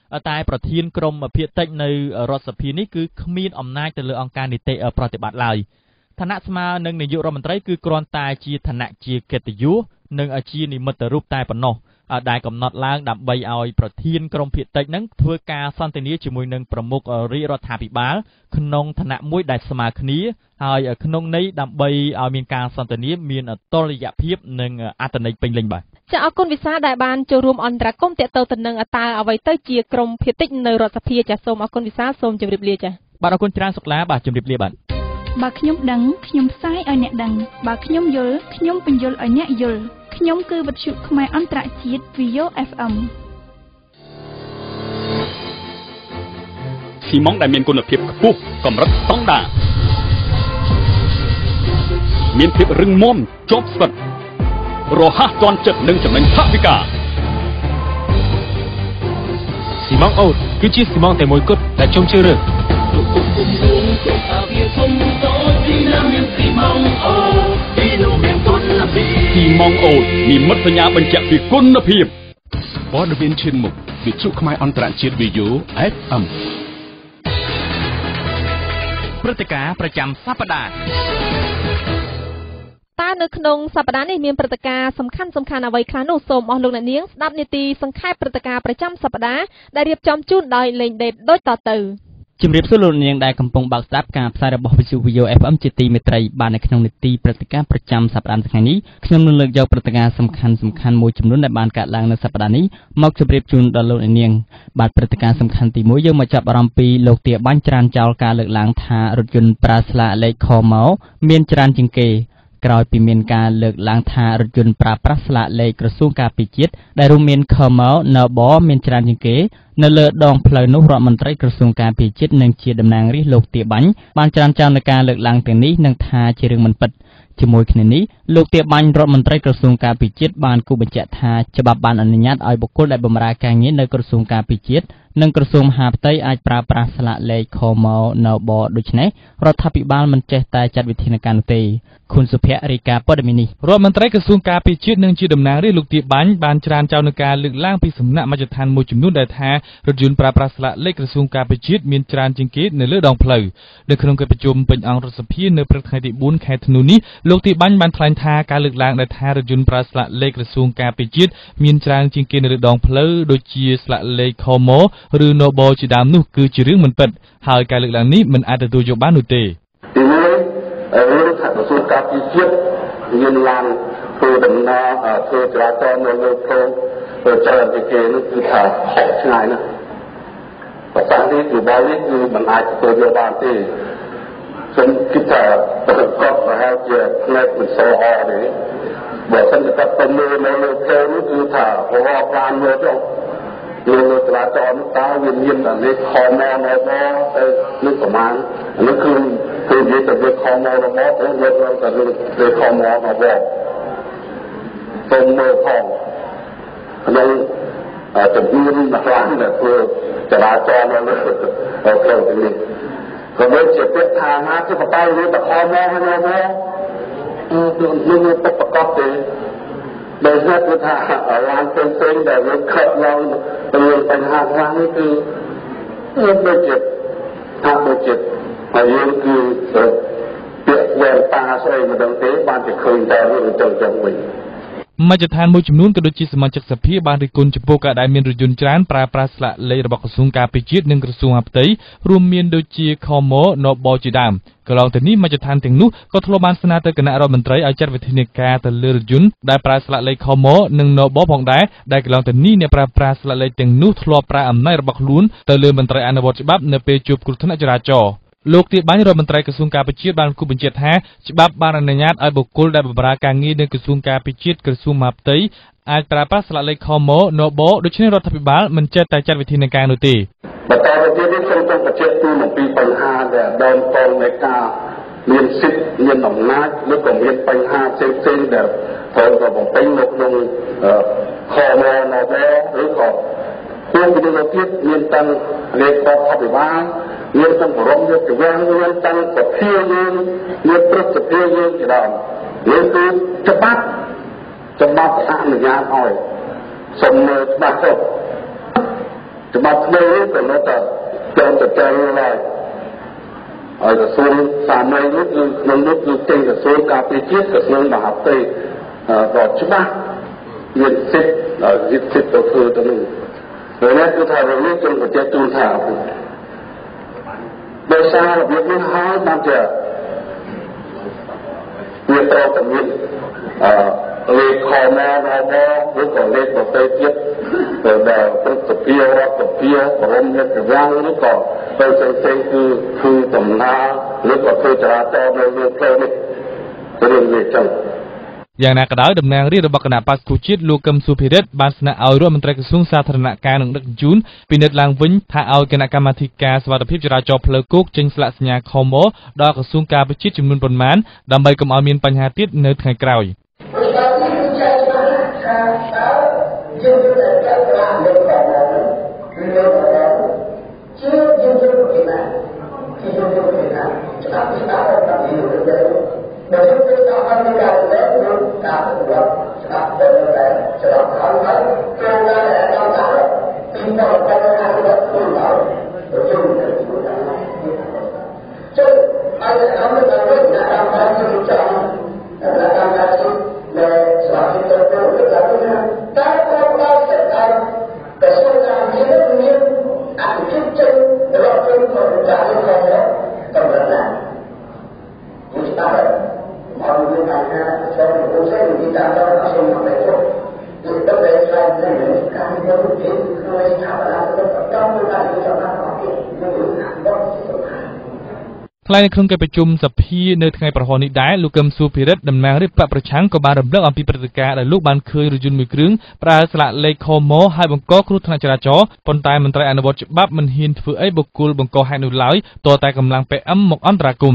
តែប្រធានក្រុមភាគតិចនៅរដ្ឋសភានេះគឺគ្មានអំណាចទៅលើអង្គការនីតិប្រតិបត្តិឡើយឋានៈស្មើនឹងនាយករដ្ឋមន្ត្រីគឺគ្រាន់តែជាឋានៈជាកិត្តិយសនិងជានិមិត្តរូបតែប៉ុណ្ណោះដែលកំណត់ឡើងដើម្បីឲ្យប្រធានក្រុមភាគតិចនឹងធ្វើការសន្ទនាជាមួយនឹងប្រមុខរាជរដ្ឋាភិបាលក្នុងឋានៈមួយដែលស្មើគ្នាហើយក្នុងន័យដើម្បីឲ្យមានការសន្ទនាមានតុល្យភាពនិងអត្ថន័យពេញលេញបាទចាអរគុណវិសាដែលបានចូលរួមអន្តរាគមន៍ទាក់ទងទៅនឹងតើអ្វីទៅជាក្រុមភាគតិចនៅរដ្ឋសភាចាសូមអរគុណវិសាសូមជម្រាបលាចាបាទអរគុណច្រើនសុកឡាបាទជម្រាបលាបាទបើខ្ញុំដឹងខ្ញុំផ្សាយឲ្យអ្នកដឹងបើខ្ញុំយល់ខ្ញុំពន្យល់ឲ្យអ្នកយល់ខ្ញុំគឺវិទ្យុខ្មែរអន្តរជាតិ វី អូ អេฟ អេមស៊ីម៉ងដែលមានគុណភាពខ្ពស់កម្រិតស្តង់ដារមានភាពរឹងមាំជាប់ស្វិតរហ័សទាន់ចិត្តនិងចំណេញថវិកាស៊ីម៉ងអូតគឺជាស៊ីម៉ងតែមួយគត់ដែលជុំជឿរើសស៊ីម៉ងអូតនិមិត្តសញ្ញាបញ្ជាក់ពីគុណភាពព័ត៌មានឈានមុខវិទ្យុខ្មែរអន្តរជាតិ វី អូ អេฟ អេមព្រឹត្តិការណ៍ប្រចាំសប្តាហ៍តើនៅក្នុងសប្តាហ៍នេះមានព្រឹត្តិការណ៍សំខាន់សំខាន់អ្វីខ្លះនោះសូមអស់លោកអ្នកនាងស្ដាប់នីតិសង្ខេបព្រឹត្តិការណ៍ប្រចាំសប្តាហ៍ដែលរៀបចំជូនដោយលេងដេតដូចតទៅជំរាបសួរលោកនាងដែលកំពុងបើកស្ដាប់ការផ្សាយរបស់វិទ្យុ វី អូ អេฟ អេម ជាទីមេត្រីបាននៅក្នុងនីតិព្រឹត្តិការណ៍ប្រចាំសប្តាហ៍ថ្ងៃនេះខ្ញុំនឹងលើកយកព្រឹត្តិការណ៍សំខាន់សំខាន់មួយចំនួនដែលបានកើតឡើងនៅសប្តាហ៍នេះមកជម្រាបជូនដល់លោកនាងបាទព្រឹត្តិការណ៍សំខាន់ទីមួយយើងមកចាប់អារម្មណ៍ពីលោកទាបាញ់ច្រានចោលការលើកឡើងថារថយន្តប្រើស្លាកលេខខមកមានច្រើនជាងគេក្រោយពីមានការលើកឡើងថារថយន្តប្រើប្រាស់ស្លាកលេខក្រសួងការពារជាតិដែលរួមមានខម នប មានច្រើនជាងគេនៅលើដងផ្លូវនោះរដ្ឋមន្ត្រីក្រសួងការពារជាតិនិងជាតំណាងរាស្ត្រលោកទាបាញ់បានច្រានចោលនឹងការលើកឡើងទាំងនេះនឹងថាជារឿងមិនពិតជាមួយគ្នានេះលោកទាបាញ់រដ្ឋមន្ត្រីក្រសួងការពារជាតិបានគូបញ្ជាក់ថាច្បាប់បានអនុញ្ញាតឲ្យបុគ្គលដែលបម្រើការងារនៅក្រសួងការពារជាតិនិងក្រសួងមហាផ្ទៃអាចប្រើប្រាស់ស្លាកលេខខម នប ដូច្នេះរដ្ឋាភិបាលមិនចេះតែចាត់វិធានការនោះទេគុណសុភ័ក្ររាយការណ៍ព័ត៌មាននេះរដ្ឋមន្ត្រីក្រសួងការពារជាតិនិងជាតំណាងរាស្ត្រលោកទាបាញ់បានច្រានចោលនឹងការលើកឡើងពីសំណាក់មជ្ឈដ្ឋានមួយចំនួនដែលថារថយន្តប្រើប្រាស់ស្លាកលេខក្រសួងការពារជាតិមានច្រើនជាងគេនៅលើដងផ្លូវនៅក្នុងកិច្ចប្រជុំពេញអង្គរដ្ឋសភានៅព្រឹកថ្ងៃទីបួនខែធ្នូនេះលោកទាបាញ់បានថ្លែងថាការលើកឡើងដែលថារថយន្តប្រើស្លាកលេខក្រសួងការពារជាតិមានច្រើនជាងគេនៅលើដងផ្លូវដូចជាស្លាកលេខខម ឬនប ជាដើមនោះគឺជារឿងមិនពិតហើយការលើកឡើងនេះមិនអាចទទួលយកបាននោះទេទីមួយរឿងថាក្រសួងការពារជាតិមានឡើងធ្វើដំណើរធ្វើចរាចរណ៍នៅលើផ្លូវច្រើនជាងគេនោះគឺថាខុសឆ្ងាយណាស់ប្រសាសន៍នេះគឺបើនេះគឺមិនអាចទទួលយកបានទេខ្ញុំគិតថាប្រកបប្រហែលជាផ្នែកមិនសូវល្អទេបើសិនជាគាត់ទៅមើលនៅលើផ្លូវនោះគឺថារកបានមើលទៅលើលើចរាចរណ៍តើវាមានតែលេខខម នប ទៅនឹងប្រមាណនេះគឺគឺនិយាយទៅលេខខម នប ទៅលើទៅលេខខម នប ទៅមើលផងក្នុងចំនួនម្ខាងដែលធ្វើចរាចរណ៍នៅលើផ្លូវទាំងនេះក៏ដូចជាពាក្យថាណាគឺបតាយលើតខម នប គឺនឹងទៅប្រកបទេដោយសារគឺថាឡានផ្សេងៗដែលយើងខិតឡើងទៅបញ្ហាខ្លាំងនេះគឺដូចជាថាដូចជាហើយយើងគឺពាក្យវែងតាស្អីមិនដឹងទេបានតែឃើញតែរឿងទៅចឹងវិញមជ្ឈដ្ឋានមួយចំនួនក៏ដូចជាសមាជិកសភាបានរិះគន់ចំពោះការដែលមានរថយន្តច្រើនប្រើប្រាស់ស្លាកលេខរបស់ក្រសួងការពារជាតិនិងក្រសួងមហាផ្ទៃរួមមានដូចជាខម នប ជាដើមកន្លងទៅនេះមជ្ឈដ្ឋានទាំងនោះក៏ធ្លាប់បានស្នើទៅគណៈរដ្ឋមន្ត្រីឲ្យចាត់វិធានការទៅលើរថយន្តដែលប្រើស្លាកលេខខម និងនប ផងដែរដែលកន្លងទៅនេះអ្នកប្រើប្រាស់ស្លាកលេខទាំងនោះធ្លាប់ប្រើអំណាចរបស់ខ្លួនទៅលើមន្ត្រីអនុវត្តច្បាប់នៅពេលជួបគ្រោះថ្នាក់ចរាចរណ៍លោកទាបាញ់រដ្ឋមន្ត្រីក្រសួងការពារជាតិបានគូបញ្ជាក់ថាច្បាប់បានអនុញ្ញាតឲ្យបុគ្គលដែលបម្រើការងារនៅក្រសួងការពារជាតិក្រសួងមហាផ្ទៃអាចប្រើប្រាស់ស្លាកលេខខម នប ដូច្នេះរដ្ឋាភិបាលមិនចេះតែចាត់វិធានការនោះទេបន្តទៅទៀតនេះខ្ញុំចង់បញ្ជាក់ជូនអំពីបញ្ហាដែលដើមតងនៃការមានសិទ្ធិមានអំណាចឬក៏មានបញ្ហាផ្សេងៗដែលត្រូវក៏បំពេញនៅក្នុងខម នប ឬក៏ពួកវិទ្យាទៀតមានទាំងលេខរដ្ឋាភិបាលមានទាំងបរមយុទ្ធវាំងមានទាំងសភាយើងមានព្រឹទ្ធសភាយើងជាដើមនេះគឺច្បាប់ច្បាប់អនុញ្ញាតឲ្យសូមមើលច្បាស់ទៅจะมาเมื่อก็แล้วแต่จงจะใจอะไรไอ้กระทรวงสามัญนี่คือมันนี่คือเต็งกระทรวงการพิจิตรกระทรวงมหาดไทยรอดใช่ไหมยึดสิทธิ์ยึดสิทธิ์ตัวคือตัวนึงเพราะนั้นคือทางเราเนี่ยจงจะจูนทางโดยสารแบบนี้หายมันจะเรียกเราแต่นี้เลขคอมอมอมอหรือก็เลขตัวเตี้ยแต่แบบเป็นสเปียร์ว่าสเปียร์ของเราเนี่ยจะย่างหรือก็เป็นเซ็งคือคือตำนาหรือก็คือจราจรในเรื่องเพลินนี่เป็นเรื่องเล็กจังอย่างนักดาวดำเนินเรื่องระบบคณะปัสกุจิตลูกกำสุพิเรศบานสนาเอาร่วมมันตรกระทรวงสาธารณการหนึ่งดักจูนปีนิดลางวิญถ้าเอาคณะกรรมการสวัสดิภาพจราจรเพลกุกจึงสละสัญญาคอมโมดอกระทรวงการพิจิตจำนวนประมาณดำไปกำเอามีนปัญหาติดเนื้อไงกล่าวใครในครั้งการประชุมสภีในทางประหารนิได้ลูกกำสุพิเรศดำเนินเรื่องปะประชังกับบารรำเลิกอัมพีปฏิการและลูกบานเคยรุจุนมือครึ่งปราศละเลคอมอให้บังกอครุธนาจราจรปนตายมันตรายอนุวัตฉบับมันหินฝืนไอ้บุกุลบังกอให้หนุนไหลตัวตายกำลังไปอ้ำหมกอ้ำตรากุม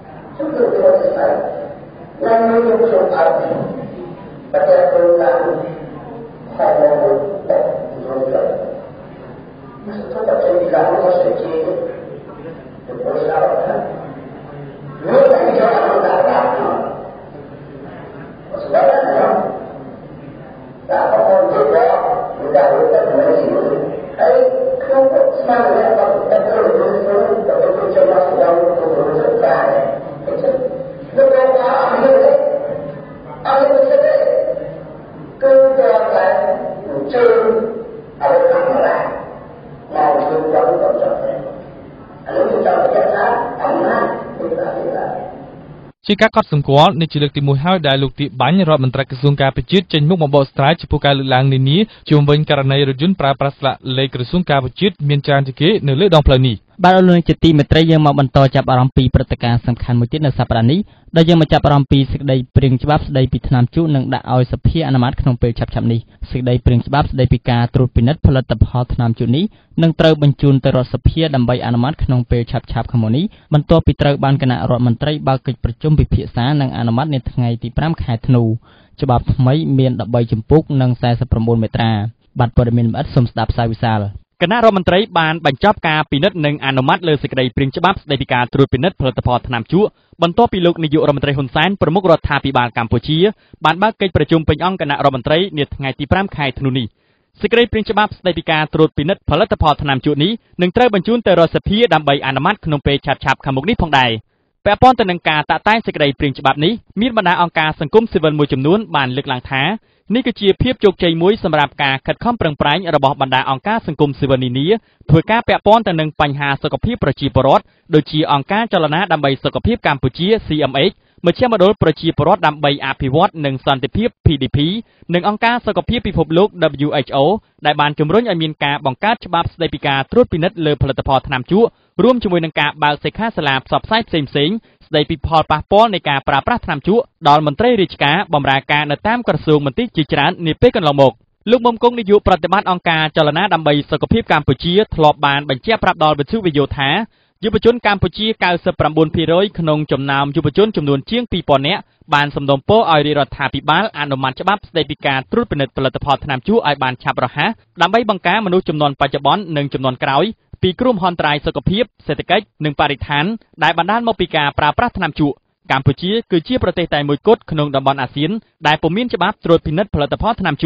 ជាការកត់សម្គាល់នេះជាលើកទីមួយហើយដែលលោកទីបាញ់រដ្ឋមន្ត្រីក្រសួងការពិចិត្រចេញមុខមកបកស្រាយចំពោះការលើកឡើងនេះនេះជុំវិញករណីរថយន្តប្រើប្រាស់ស្លាកលេខក្រសួងការពិចិត្រមានច្រើនជាងគេនៅលើដងផ្លូវនេះបាទអរលោកជាទីមេត្រីយើងមកបន្តចាប់អារម្មណ៍ពីព្រឹត្តិការណ៍សំខាន់មួយទៀតនៅសប្តាហ៍នេះដែលយើងមកចាប់អារម្មណ៍ពីសេចក្តីព្រាងច្បាប់ស្តីពីថ្នាំជក់និងដាក់ឲ្យសភាអនុម័តក្នុងពេលឆាប់ៗនេះសេចក្តីព្រាងច្បាប់ស្តីពីការត្រួតពិនិត្យផលិតផលថ្នាំជក់នេះនឹងត្រូវបញ្ជូនទៅរដ្ឋសភាដើម្បីអនុម័តក្នុងពេលឆាប់ៗខាងមុខនេះបន្ទាប់ពីត្រូវបានគណៈរដ្ឋមន្ត្រីបើកកិច្ចប្រជុំពិភាក្សានិងអនុម័តនៅថ្ងៃទីប្រាំខែធ្នូច្បាប់ថ្មីមានដប់បីជំពូកនិងសែសិបប្រាំបួនមាត្រាបាទព័ត៌មានលម្អិតសូមស្ដាប់ផ្សាយវិសាលគណៈរដ្ឋមន្ត្រីបានបញ្ចប់ការពិនិត្យនិងអនុម័តលើសេចក្តីព្រាងច្បាប់ស្តីពីការត្រួតពិនិត្យផលិតផលថ្នាំជក់បន្ទាប់ពីលោកនាយករដ្ឋមន្ត្រីហ៊ុនសែនប្រមុខរដ្ឋាភិបាលកម្ពុជាបានបើកកិច្ចប្រជុំពេញអង្គគណៈរដ្ឋមន្ត្រីនាថ្ងៃទីប្រាំខែធ្នូនេះសេចក្តីព្រាងច្បាប់ស្តីពីការត្រួតពិនិត្យផលិតផលថ្នាំជក់នេះនឹងត្រូវបញ្ជូនទៅរដ្ឋសភាដើម្បីអនុម័តក្នុងពេលឆាប់ៗខាងមុខនេះផងដែរពាក់ព័ន្ធទៅនឹងការតាក់តែងសេចក្តីព្រាងច្បាប់នេះមានបណ្ដាអង្គការសង្គមស៊ីវិលមួយចំនួនបានលើកឡើងថានេះគឺជាភាពជោគជ័យមួយសម្រាប់ការខិតខំប្រឹងប្រែងរបស់បណ្ដាអង្គការសង្គមស៊ីវិលនានាធ្វើការពាក់ព័ន្ធទៅនឹងបញ្ហាសុខភាពប្រជាពលរដ្ឋដូចជាអង្គការចលនាដើម្បីសុខភាពកម្ពុជា ซี เอ็ม เอช មជ្ឈមណ្ឌលប្រជាពលរដ្ឋដើម្បីអភិវឌ្ឍនិងសន្តិភាព พี ดี พี និងអង្គការសុខភាពពិភពលោក ដបલ્យូ អេច អូ ដែលបានជំរុញឲ្យមានការបង្កើតច្បាប់ស្តីពីការត្រួតពិនិត្យលើផលិតផលថ្នាំជក់រួមជាមួយនឹងការបើកសិក្ខាសាលាផ្សព្វផ្សាយផ្សេងៗស្តីពីផលប៉ះពាល់នៃការប្រើប្រាស់ថ្នាំជក់ដល់មន្ត្រីរាជការបម្រើការនៅតាមក្រសួងមន្ទីរជាច្រើននាពេលកន្លងមកលោកមុំគង់នាយកប្រតិបត្តិអង្គការចលនាដើម្បីសុខភាពកម្ពុជាធ្លាប់បានបញ្ជាក់ប្រាប់ដល់វិទ្យុវិទ្យុថាយុវជនកម្ពុជា កៅសិបប្រាំបួនភាគរយ ក្នុងចំណោមយុវជនចំនួនជាង ពីរពាន់ នាក់បានសំណូមពរឲ្យរដ្ឋាភិបាលអនុម័តច្បាប់ស្តីពីការត្រួតពិនិត្យផលិតផលថ្នាំជក់ឲ្យបានឆាប់រហ័សដើម្បីបង្ការមនុស្សចំនួនបច្ចុប្បន្ននិងចំនួនក្រោយពីគ្រោះមហន្តរាយសុខភាពសេដ្ឋកិច្ចនិងបរិស្ថានដែលបណ្ដាលមកពីការប្រើប្រាស់ថ្នាំជក់កម្ពុជាគឺជាប្រទេសតែមួយគត់ក្នុងតំបន់អាស៊ានដែលពុំមានច្បាប់ត្រួតពិនិត្យផលិតផលថ្នាំជក់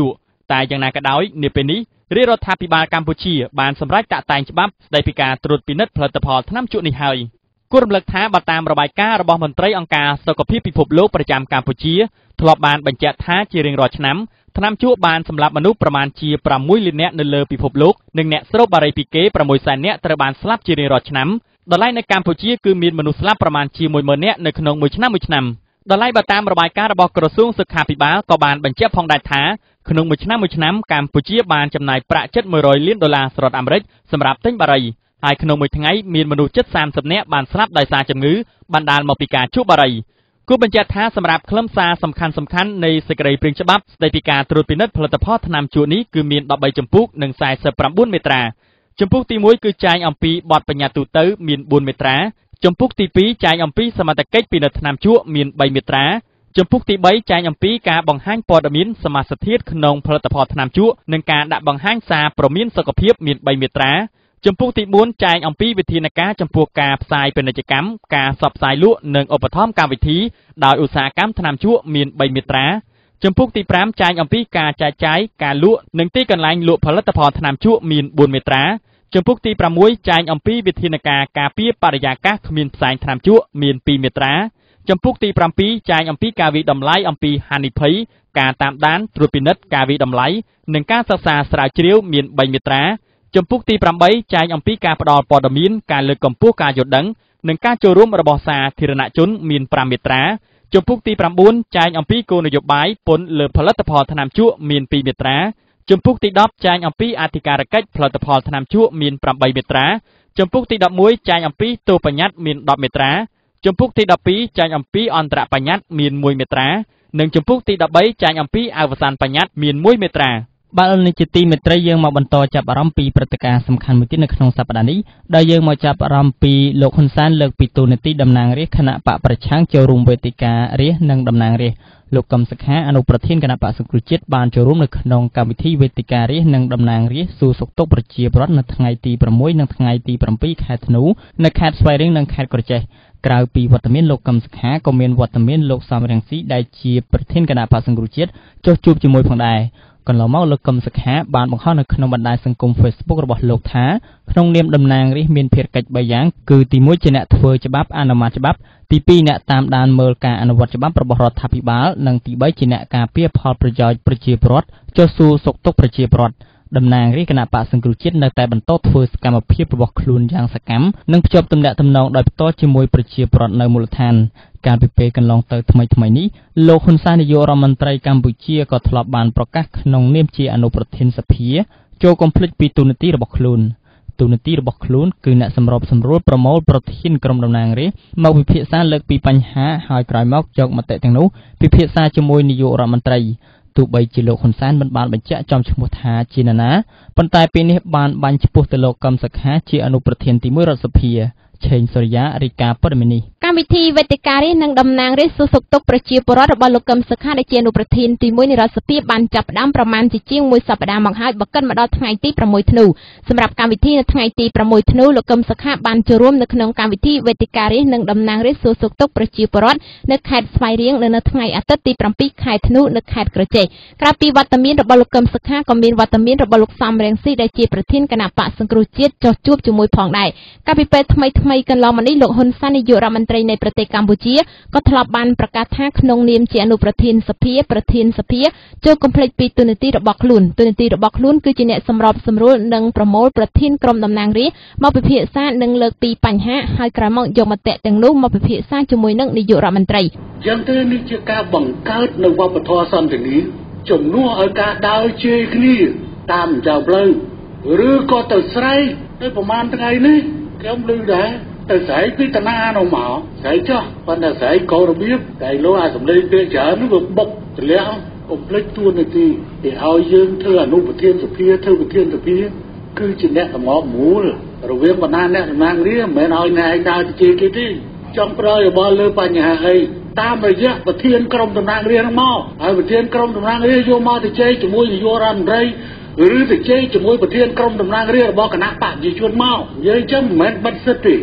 តែយ៉ាងណាក៏ដោយនាពេលនេះរាជរដ្ឋាភិបាលកម្ពុជាបានសម្រេចតាក់តែងច្បាប់ស្តីពីការត្រួតពិនិត្យផលិតផលថ្នាំជក់នេះហើយគួររំលឹកថាបើតាមរបាយការណ៍របស់មន្ត្រីអង្គការសុខភាពពិភពលោកប្រចាំកម្ពុជាធ្លាប់បានបញ្ជាក់ថាជារៀងរាល់ឆ្នាំថ្នាំជក់បានសម្លាប់មនុស្សប្រមាណជាប្រាំមួយលាននាក់នៅលើពិភពលោកនិងអ្នកស្រូបបារីពីគេប្រាំមួយសែននាក់ត្រូវបានស្លាប់ជារៀងរាល់ឆ្នាំដល់ឡែកនៅកម្ពុជាគឺមានមនុស្សស្លាប់ប្រមាណជាមួយម៉ឺននាក់នៅក្នុងមួយឆ្នាំមួយឆ្នាំដល់ឡែកបើតាមរបាយការណ៍របស់ក្រសួងសុខាភិបាលក៏បានបញ្ជាក់ផងដែរថាក្នុងមួយឆ្នាំមួយឆ្នាំកម្ពុជាបានចំណាយប្រាក់ជិតមួយរយលានដុល្លារសហរដ្ឋអាមេរិកសម្រាប់ទិញបារីហើយក្នុងមួយថ្ងៃមានមនុស្សជិតសាមសិបនាក់បានស្លាប់ដោយសារជំងឺបណ្ដាលមកពីការជក់បារីគូបញ្ជាក់ថាសម្រាប់ខ្លឹមសារសំខាន់សំខាន់នៃសេចក្តីព្រាងច្បាប់ស្តីពីការត្រួតពិនិត្យផលិតផលថ្នាំជក់នេះគឺមានដប់បីជំពូកនិងសែសិបប្រាំបួនមេត្រាជំពូកទីមួយគឺចែងអំពីបទបញ្ញត្តិទូទៅមានបួនមេត្រាជំពូកទីពីរចែងអំពីសមត្ថកិច្ចពិនិត្យថ្នាំជក់មានបីមេត្រាជំពូកទីបីចែងអំពីការបង្ហាញព័ត៌មានសមាសធាតុក្នុងផលិតផលថ្នាំជក់និងការដាក់បង្ហាញសារព្រមានសុខភាពមានបីមេត្រាជំពូកទីបួនចែងអំពីវិធានការចំពោះការផ្សាយពាណិជ្ជកម្មការផ្សព្វផ្សាយលក់និងឧបត្ថម្ភកម្មវិធីដោយឧស្សាហកម្មថ្នាំជក់មានបីមេត្រាជំពូកទីប្រាំចែងអំពីការចែកចាយការលក់និងទីកន្លែងលក់ផលិតផលថ្នាំជក់មានបួនមេត្រាជំពូកទីប្រាំមួយចែងអំពីវិធានការការពារបរិយាកាសគ្មានផ្សែងថ្នាំជក់មានពីរមេត្រាជំពូកទីប្រាំពីរចែងអំពីការវិតម្លៃអំពីហានិភ័យការតាមដានត្រួតពិនិត្យការវិតម្លៃនិងការសិក្សាស្រាវជ្រាវមានបីមេត្រាជំពូកទីប្រាំបីចែងអំពីការផ្តល់ព័ត៌មានការលើកកម្ពស់ការយល់ដឹងនិងការចូលរួមរបស់សាធារណជនមានប្រាំមេត្រាជំពូកទីប្រាំបួនចែងអំពីគោលនយោបាយពន្ធលើផលិតផលថ្នាំជក់មានពីរមេត្រាជំពូកទីដប់ចែងអំពីអធិការកិច្ចផលិតផលថ្នាំជក់មានប្រាំបីមេត្រាជំពូកទីដប់មួយចែងអំពីទោសបញ្ញត្តិមានដប់មេត្រាជំពូកទីដប់ពីរចែងអំពីអន្តរបញ្ញត្តិមានមួយមេត្រានិងជំពូកទីដប់បីចែងអំពីអវសានបញ្ញត្តិមានមួយមេត្រាបាទលោកជាទីមេត្រីយើងមកបន្តចាប់អារម្មណ៍ពីព្រឹត្តិការណ៍សំខាន់មួយទៀតនៅក្នុងសប្តាហ៍នេះដែលយើងមកចាប់អារម្មណ៍ពីលោកហ៊ុនសែនលើកពីតួនាទីតំណាងរាស្ត្រគណៈបកប្រឆាំងចូលរួមវេទិការាស្ត្រនិងតំណាងរាស្ត្រលោកកឹមសុខាអនុប្រធានគណៈបកសង្គ្រោះជាតិបានចូលរួមនៅក្នុងកម្មវិធីវេទិការាស្ត្រនិងតំណាងរាស្ត្រសួរសុខទុក្ខប្រជាពលរដ្ឋនៅថ្ងៃទីប្រាំមួយនិងថ្ងៃទីប្រាំពីរខែធ្នូនៅខេត្តស្វាយរៀងនិងខេត្តក្រចេះក្រៅពីវត្តមានលោកកឹមសុខាក៏មានវត្តមានលោកសំរងស៊ីដែលជាប្រធានគណៈបកសង្គ្រោះជាតិចុះជួបជាមួយផងដែរកន្លងមកលោកកឹមសុខាបានបង្ហោះនៅក្នុងបណ្ដាញសង្គម Facebook របស់លោកថាក្នុងនាមតំណាងរាស្ត្រមានភារកិច្ចបីយ៉ាងគឺទីមួយជាអ្នកធ្វើច្បាប់អនុម័តច្បាប់ទីពីរអ្នកតាមដានមើលការអនុវត្តច្បាប់របស់រដ្ឋាភិបាលនិងទីបីជាអ្នកការពារផលប្រយោជន៍ប្រជាពលរដ្ឋចុះសួរសុខទុក្ខប្រជាពលរដ្ឋតំណាងរាស្ត្រគណៈបកសង្គ្រោះជាតិនៅតែបន្តធ្វើសកម្មភាពរបស់ខ្លួនយ៉ាងសកម្មនិងភ្ជាប់ទំនាក់ទំនងដោយផ្ទាល់ជាមួយប្រជាពលរដ្ឋនៅមូលដ្ឋានកាលពីពេលកន្លងទៅថ្មីថ្មីនេះលោកហ៊ុនសែននាយករដ្ឋមន្ត្រីកម្ពុជាក៏ធ្លាប់បានប្រកាសក្នុងនាមជាអនុប្រធានសភាចូលកុំភ្លេចពីទូនាទីរបស់ខ្លួនទូនាទីរបស់ខ្លួនគឺអ្នកសម្របសម្រួលប្រមូលប្រធានក្រុមតំណាងរាស្ត្រមកពិភាក្សាលើកពីបញ្ហាហើយក្រោយមកយកមតិទាំងនោះពិភាក្សាជាមួយនាយករដ្ឋមន្ត្រីទោះបីជាលោកហ៊ុនសែនមិនបានបញ្ជាក់ចំឈ្មោះថាជានរណាប៉ុន្តែពេលនេះបានបាញ់ឈ្មោះទៅលោកកឹមសុខាជាអនុប្រធានទីមួយរដ្ឋសភាឆេងសូរិយារីកាព័ត៌មាននេះកម្មវិធីវេទិការាស្ត្រនិងតំណាងរាស្ត្រសួរសុខទុក្ខប្រជាពលរដ្ឋរបស់លោកកឹមសុខាដែលជាអនុប្រធានទីមួយនៃរដ្ឋសភាបានចាប់ផ្ដើមប្រមាណជាជាងមួយសប្ដាហ៍មកហើយបកិនមកដល់ថ្ងៃទីប្រាំមួយធ្នូសម្រាប់កម្មវិធីនៅថ្ងៃទីប្រាំមួយធ្នូលោកកឹមសុខាបានចូលរួមនៅក្នុងកម្មវិធីវេទិការាស្ត្រនិងតំណាងរាស្ត្រសួរសុខទុក្ខប្រជាពលរដ្ឋនៅខេត្តស្វាយរៀងនៅនៅថ្ងៃអាទិត្យទីប្រាំពីរខែធ្នូនៅខេត្តក្រចេះក្រៅពីវត្តមានរបស់លោកកឹមសុខាក៏មានវត្តមានរបស់លោកសំរងស៊ីដែលជាប្រធានគណៈបកសង្គ្រោះជាតិចុះជួបជាមួយផងដែរកាលពីពេលថ្មីថ្មីកន្លងមកនេះលោកហ៊ុនសែននាយករដ្ឋមន្ត្រីនៃប្រទេសកម្ពុជាក៏ធ្លាប់បានប្រកាសថាក្នុងនាមជាអនុប្រធានសភាប្រធានសភាចូលកុំភ្លេចពីទូនាទីរបស់ខ្លួនទូនាទីរបស់ខ្លួនគឺជាអ្នកសម្របសម្រួលនិងប្រមូលប្រធានក្រុមតំណាងរាស្ត្រមកពិភាក្សានិងលើកពីបញ្ហាហើយក្រោយមកយកមតិទាំងនោះមកពិភាក្សាជាមួយនឹងនាយករដ្ឋមន្ត្រីយ៉ាងទៅនេះជាការបង្កើតនៅវប្បធម៌សន្តិនិកជំនួសឲ្យការដើរជេរគ្នាតាមចៅផ្លូវឬក៏ទៅស្រែកនៅប្រហែលថ្ងៃនេះខ្ញុំឮដែរទៅស្រែកពីតាណានោះមកស្រែកចុះប៉ុន្តែស្រែកកោរបៀបតែលោកអាសម្លេងពេលច្រើននោះវាបុកទម្លាក់កុំភ្លេចទួនាទីគេឲ្យយើងធ្វើអនុប្រធានសភាធ្វើប្រធានសភាគឺជាអ្នកតំងមូលរវាងបណ្ដាអ្នកតំណាងរាស្ត្រមិនមែនឲ្យអ្នកឯងដើរទៅជេរគេទេចង់ប្រយោជន៍លើបញ្ហាអីតាមរយៈប្រធានក្រុមតំណាងរាស្ត្រមកហើយប្រធានក្រុមតំណាងរាស្ត្រយកមកទៅជេរជាមួយនាយករដ្ឋមន្ត្រីឬទៅជេរជាមួយប្រធានក្រុមតំណាងរាស្ត្ររបស់គណៈបកប្រជាជនមកនិយាយចឹងមិនមែនបិទសិទ្ធទេ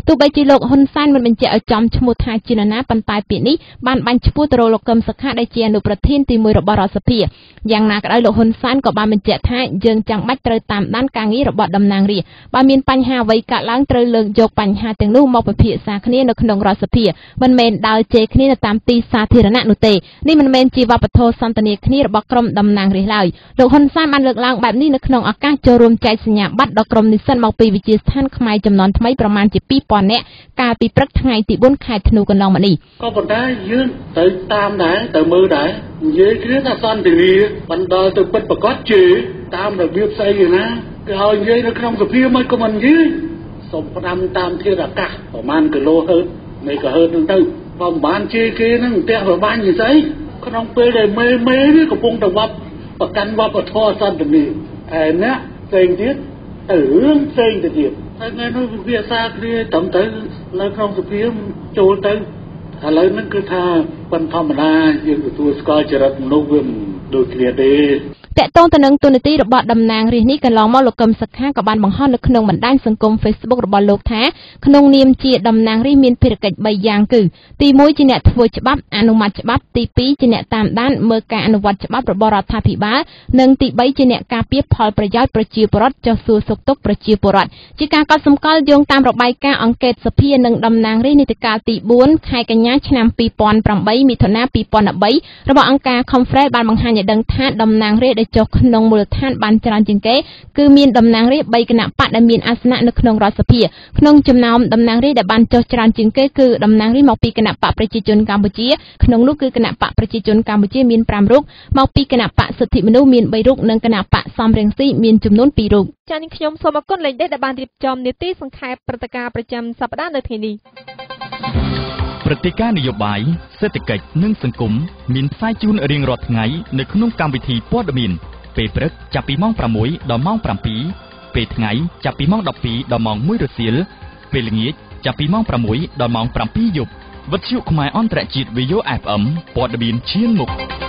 ទោះបីជាលោកហ៊ុនសែនមិនបញ្ជាក់ឲ្យចំឈ្មោះថាជានរណាប៉ុន្តែពាក្យនេះបានបាញ់ឈ្មោះទៅរកលោកកឹមសុខាដែលជាអនុប្រធានទីមួយរបស់រដ្ឋសភាយ៉ាងណាក៏ដោយលោកហ៊ុនសែនក៏បានបញ្ជាក់ថាយើងចាំបាច់ត្រូវតាមដានការងាររបស់តំណាងរាស្ត្របើមានបញ្ហាអ្វីកើតឡើងត្រូវលើកយកបញ្ហាទាំងនោះមកពិភាក្សាគ្នានៅក្នុងរដ្ឋសភាមិនមែនដើរជេរគ្នានៅតាមទីសាធារណៈនោះទេនេះមិនមែនជាវប្បធម៌សន្ទនាគ្នារបស់ក្រុមតំណាងរាស្ត្រឡើយលោកហ៊ុនសែនបានលើកឡើងបែបនេះនៅក្នុងឱកាសចូលរួមចែកសញ្ញាបត្រដល់ក្រុមនិស្សិតមកពីវិទ្យាស្ថានខ្មែរចំនួនថ្មីប្រមាណជាពីរពាន់នាក់កាលពីព្រឹកថ្ងៃទីបួនខែធ្នូកន្លងមកនេះក៏ប៉ុន្តែយើងទៅតាមដែរទៅមើលដែរនិយាយគ្នាថាសន្តិនិកបណ្ដាលទៅពិតប្រកបជេរតាមរបៀបស្អីឯណាគេឲ្យនិយាយនៅក្នុងសភាមិនក៏មិននិយាយសូមផ្ដាំតាមធាតុអាកាសប្រហែលគីឡូហឺតមេហ្គាហឺតហ្នឹងទៅបើមិនបានជេរគេហ្នឹងផ្ទះរបាញ់និយាយក្នុងពេលដែលមេមេនេះកំពុងតែវត្តប្រកាន់វប្បធម៌សន្តិនិកឯអ្នកផ្សេងទៀតទៅរឿងផ្សេងទៅទៀតហើយថ្ងៃនោះវាសាគ្នាត្រឹមទៅនៅក្នុងសភាចូលទៅឥឡូវហ្នឹងគឺថាប៉ុនធម្មតាយើងទទួលស្គាល់ចរិតមនុស្សវាមិនដូចគ្នាទេតកតងទៅនឹងទូនាទីរបស់តំណាងរាស្ត្រនេះកន្លងមកលោកកឹមសុខាក៏បានបង្ហោះនៅក្នុងបណ្ដាញសង្គម Facebook របស់លោកថាក្នុងនាមជាតំណាងរាស្ត្រមានភារកិច្ចបីយ៉ាងគឺទីមួយជាអ្នកធ្វើច្បាប់អនុម័តច្បាប់ទីពីរជាអ្នកតាមដានមើលការអនុវត្តច្បាប់របស់រដ្ឋាភិបាលនិងទីបីជាអ្នកការពារផលប្រយោជន៍ប្រជាពលរដ្ឋចុះសួរសុខទុក្ខប្រជាពលរដ្ឋជាការកត់សម្គាល់យោងតាមរបាយការណ៍អង្កេតសភានិងតំណាងរាស្ត្រនីតិកាលទីបួនខែកញ្ញាឆ្នាំពីរពាន់ប្រាំបីមិថុនាពីរពាន់ដប់បីរបស់អង្គការ Conference បានបង្ហាញឲ្យដឹងថាតំណាងរាស្ត្រដែលចុះក្នុងមូលដ្ឋានបានច្រើនជាងគេគឺមានតំណាងរាស្ត្របីគណៈបកដែលមានអាសនៈនៅក្នុងរដ្ឋសភាក្នុងចំណោមតំណាងរាស្ត្រដែលបានចុះច្រើនជាងគេគឺតំណាងរាស្ត្រមកពីគណៈបកប្រជាជនកម្ពុជាក្នុងនោះគឺគណៈបកប្រជាជនកម្ពុជាមានប្រាំរូបមកពីគណៈបកសិទ្ធិមនុស្សមានបីរូបនិងគណៈបកសំរងស៊ីមានចំនួនពីររូបចា៎នេះខ្ញុំសូមអរគុណលេខដេកដែលបានរៀបចំនីតិសង្ខេបព្រឹត្តិការណ៍ប្រចាំសប្តាហ៍នៅថ្ងៃនេះព្រឹត្តិការណ៍នយោបាយសេដ្ឋកិច្ចនិងសង្គមមានផ្សាយជូនរៀងរាល់ថ្ងៃនៅក្នុងកម្មវិធីព័ត៌មានពេលព្រឹកចាប់ពីម៉ោងប្រាំមួយដល់ម៉ោងប្រាំពីរពេលថ្ងៃចាប់ពីម៉ោងដប់ពីរដល់ម៉ោងមួយរសៀលពេលល្ងាចចាប់ពីម៉ោងប្រាំមួយដល់ម៉ោងប្រាំពីរយប់វិទ្យុខ្មែរអន្តរជាតិ វី អូ អេហ្វ អេម ព័ត៌មានឈានមុខ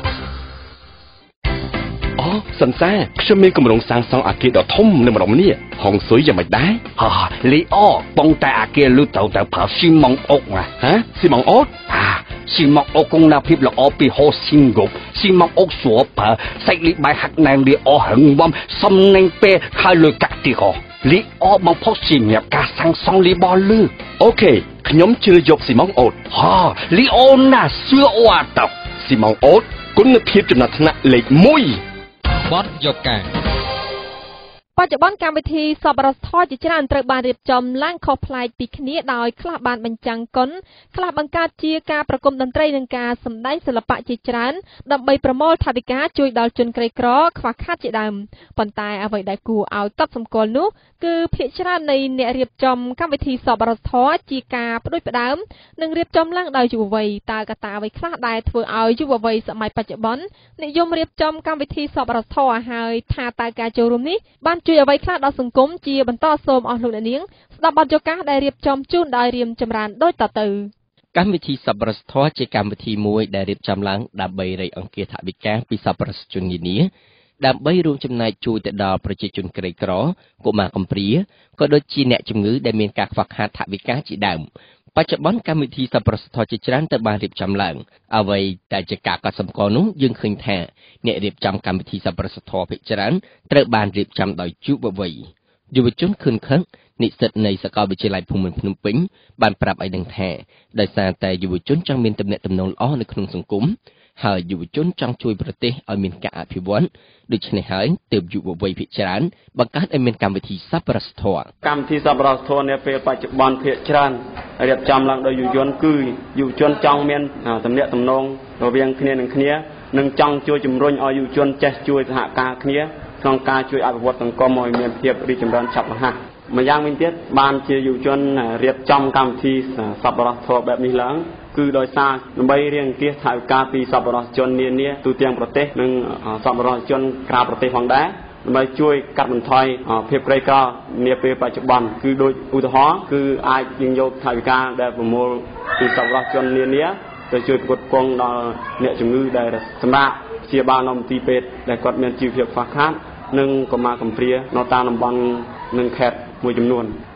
អូសន្សាខ្ញុំមានគម្រោងសាងសង់អគារដ៏ធំនៅម្ដុំនេះហងស៊ុយយ៉ាងម៉េចដែរហ่าលីអូបងតែអគារលុត្រូវតែប្រើស៊ីម៉ង់អុកណាហ៎ស៊ីម៉ង់អុកអាស៊ីម៉ង់អុកគង់ណាភាពល្អពីហូស៊ីងប់ស៊ីម៉ង់អុកស្រួលប្រើសាច់លីបាយហាក់ណែនលីអូហឹងបំសំណេងពេលហើយលុយកាក់ទីកលីអូបងផុសសម្រាប់ការសាងសង់លីបលឺអូខេខ្ញុំជឿយកស៊ីម៉ង់អុកហាលីអូណាសឿអូអាតស៊ីម៉ង់អុកគុណភាពចំណាត់ថ្នាក់លេខមួយបទយកកាបច្ចុប្បន្នកម្មវិធីសប្បុរសធម៌ជាច្រើនត្រូវបានរៀបចំឡើងខុសប្លែកពីគ្នាដោយខ្លះបានបញ្ចាំងគុណខ្លះបង្កើតជាការប្រគំតន្ត្រីនិងការសម្ដែងសិល្បៈជាច្រើនដើម្បីប្រមូលថវិកាជួយដល់ជនក្រីក្រខ្វះខាតជាដើមប៉ុន្តែអ្វីដែលគួរឲ្យកត់សម្គាល់នោះគឺភាគច្រើននៃអ្នករៀបចំកម្មវិធីសប្បុរសធម៌ជាការផ្ដួចផ្ដើមនិងរៀបចំឡើងដោយយុវវ័យតើកត្តាអ្វីខ្លះដែលធ្វើឲ្យយុវវ័យសម័យបច្ចុប្បន្ននិយមរៀបចំកម្មវិធីសប្បុរសធម៌ហើយថាតើការចូលរួមនេះបានជួយអ្វីខ្លះដល់សង្គមជាបន្តសូមអស់លោកអ្នកនាងស្ដាប់បទយកកាសដែលរៀបចំជូនដោយរៀមចម្រើនដូចតទៅកម្មវិធីសប្បុរសធម៌ជាកម្មវិធីមួយដែលរៀបចំឡើងដើម្បីរៃអង្គាសថវិកាពីសប្បុរសជននានាដើម្បីរួមចំណែកជួយទៅដល់ប្រជាជនក្រីក្រកុមារកំព្រាក៏ដូចជាអ្នកជំងឺដែលមានការខ្វះខាតថវិកាជាដើមបច្ចុប្បន្នកម្មវិធីសប្បុរសធម៌ជាច្រើនត្រូវបានរៀបចំឡើងអ្វីដែលជាការកត់សម្គាល់នោះយើងឃើញថាអ្នករៀបចំកម្មវិធីសប្បុរសធម៌ភាគច្រើនត្រូវបានរៀបចំដោយយុវវ័យយុវជនខឿនខឹកនិស្សិតនៃសាកលវិទ្យាល័យភូមិន្ទភ្នំពេញបានប្រាប់ឲ្យដឹងថាដោយសារតែយុវជនចង់មានទំនាក់ទំនងល្អនៅក្នុងសង្គមហើយយុវជនចង់ជួយប្រទេសឲ្យមានការអភិវឌ្ឍដូច្នេះហើយទើបយុវវ័យភាគច្រើនបង្កើតឲ្យមានកម្មវិធីសប្បុរសធម៌កម្មវិធីសប្បុរសធម៌នាពេលបច្ចុប្បន្នភាគច្រើនរៀបចំឡើងដោយយុវជនគឺយុវជនចង់មានទំនាក់ទំនងរវាងគ្នានឹងគ្នានិងចង់ជួយជំរុញឲ្យយុវជនចេះជួយសហការគ្នាក្នុងការជួយអភិវឌ្ឍសង្គមឲ្យមានភាពរីកចម្រើនឆាប់រហ័សម្យ៉ាងវិញទៀតបានជាយុវជនរៀបចំកម្មវិធីសប្បុរសធម៌បែបនេះឡើងគឺដោយសារដើម្បីរៀងអង្គាសថវិកាពីសប្បុរសជននានាទូទាំងប្រទេសនិងសប្បុរសជនក្រៅប្រទេសផងដែរដើម្បីជួយកាត់បន្ថយភាពក្រីក្រនាពេលបច្ចុប្បន្នគឺដូចឧទាហរណ៍គឺអាចយើងយកថវិកាដែលប្រមូលពីសប្បុរសជននានាទៅជួយផ្គត់ផ្គង់ដល់អ្នកជំងឺដែលសម្រាប់ព្យាបាលនៅមន្ទីរពេទ្យដែលគាត់មានជីវភាពខ្វះខាតនិងកុមារកំព្រានៅតាមតំបន់និងខេត្តមួយចំនួន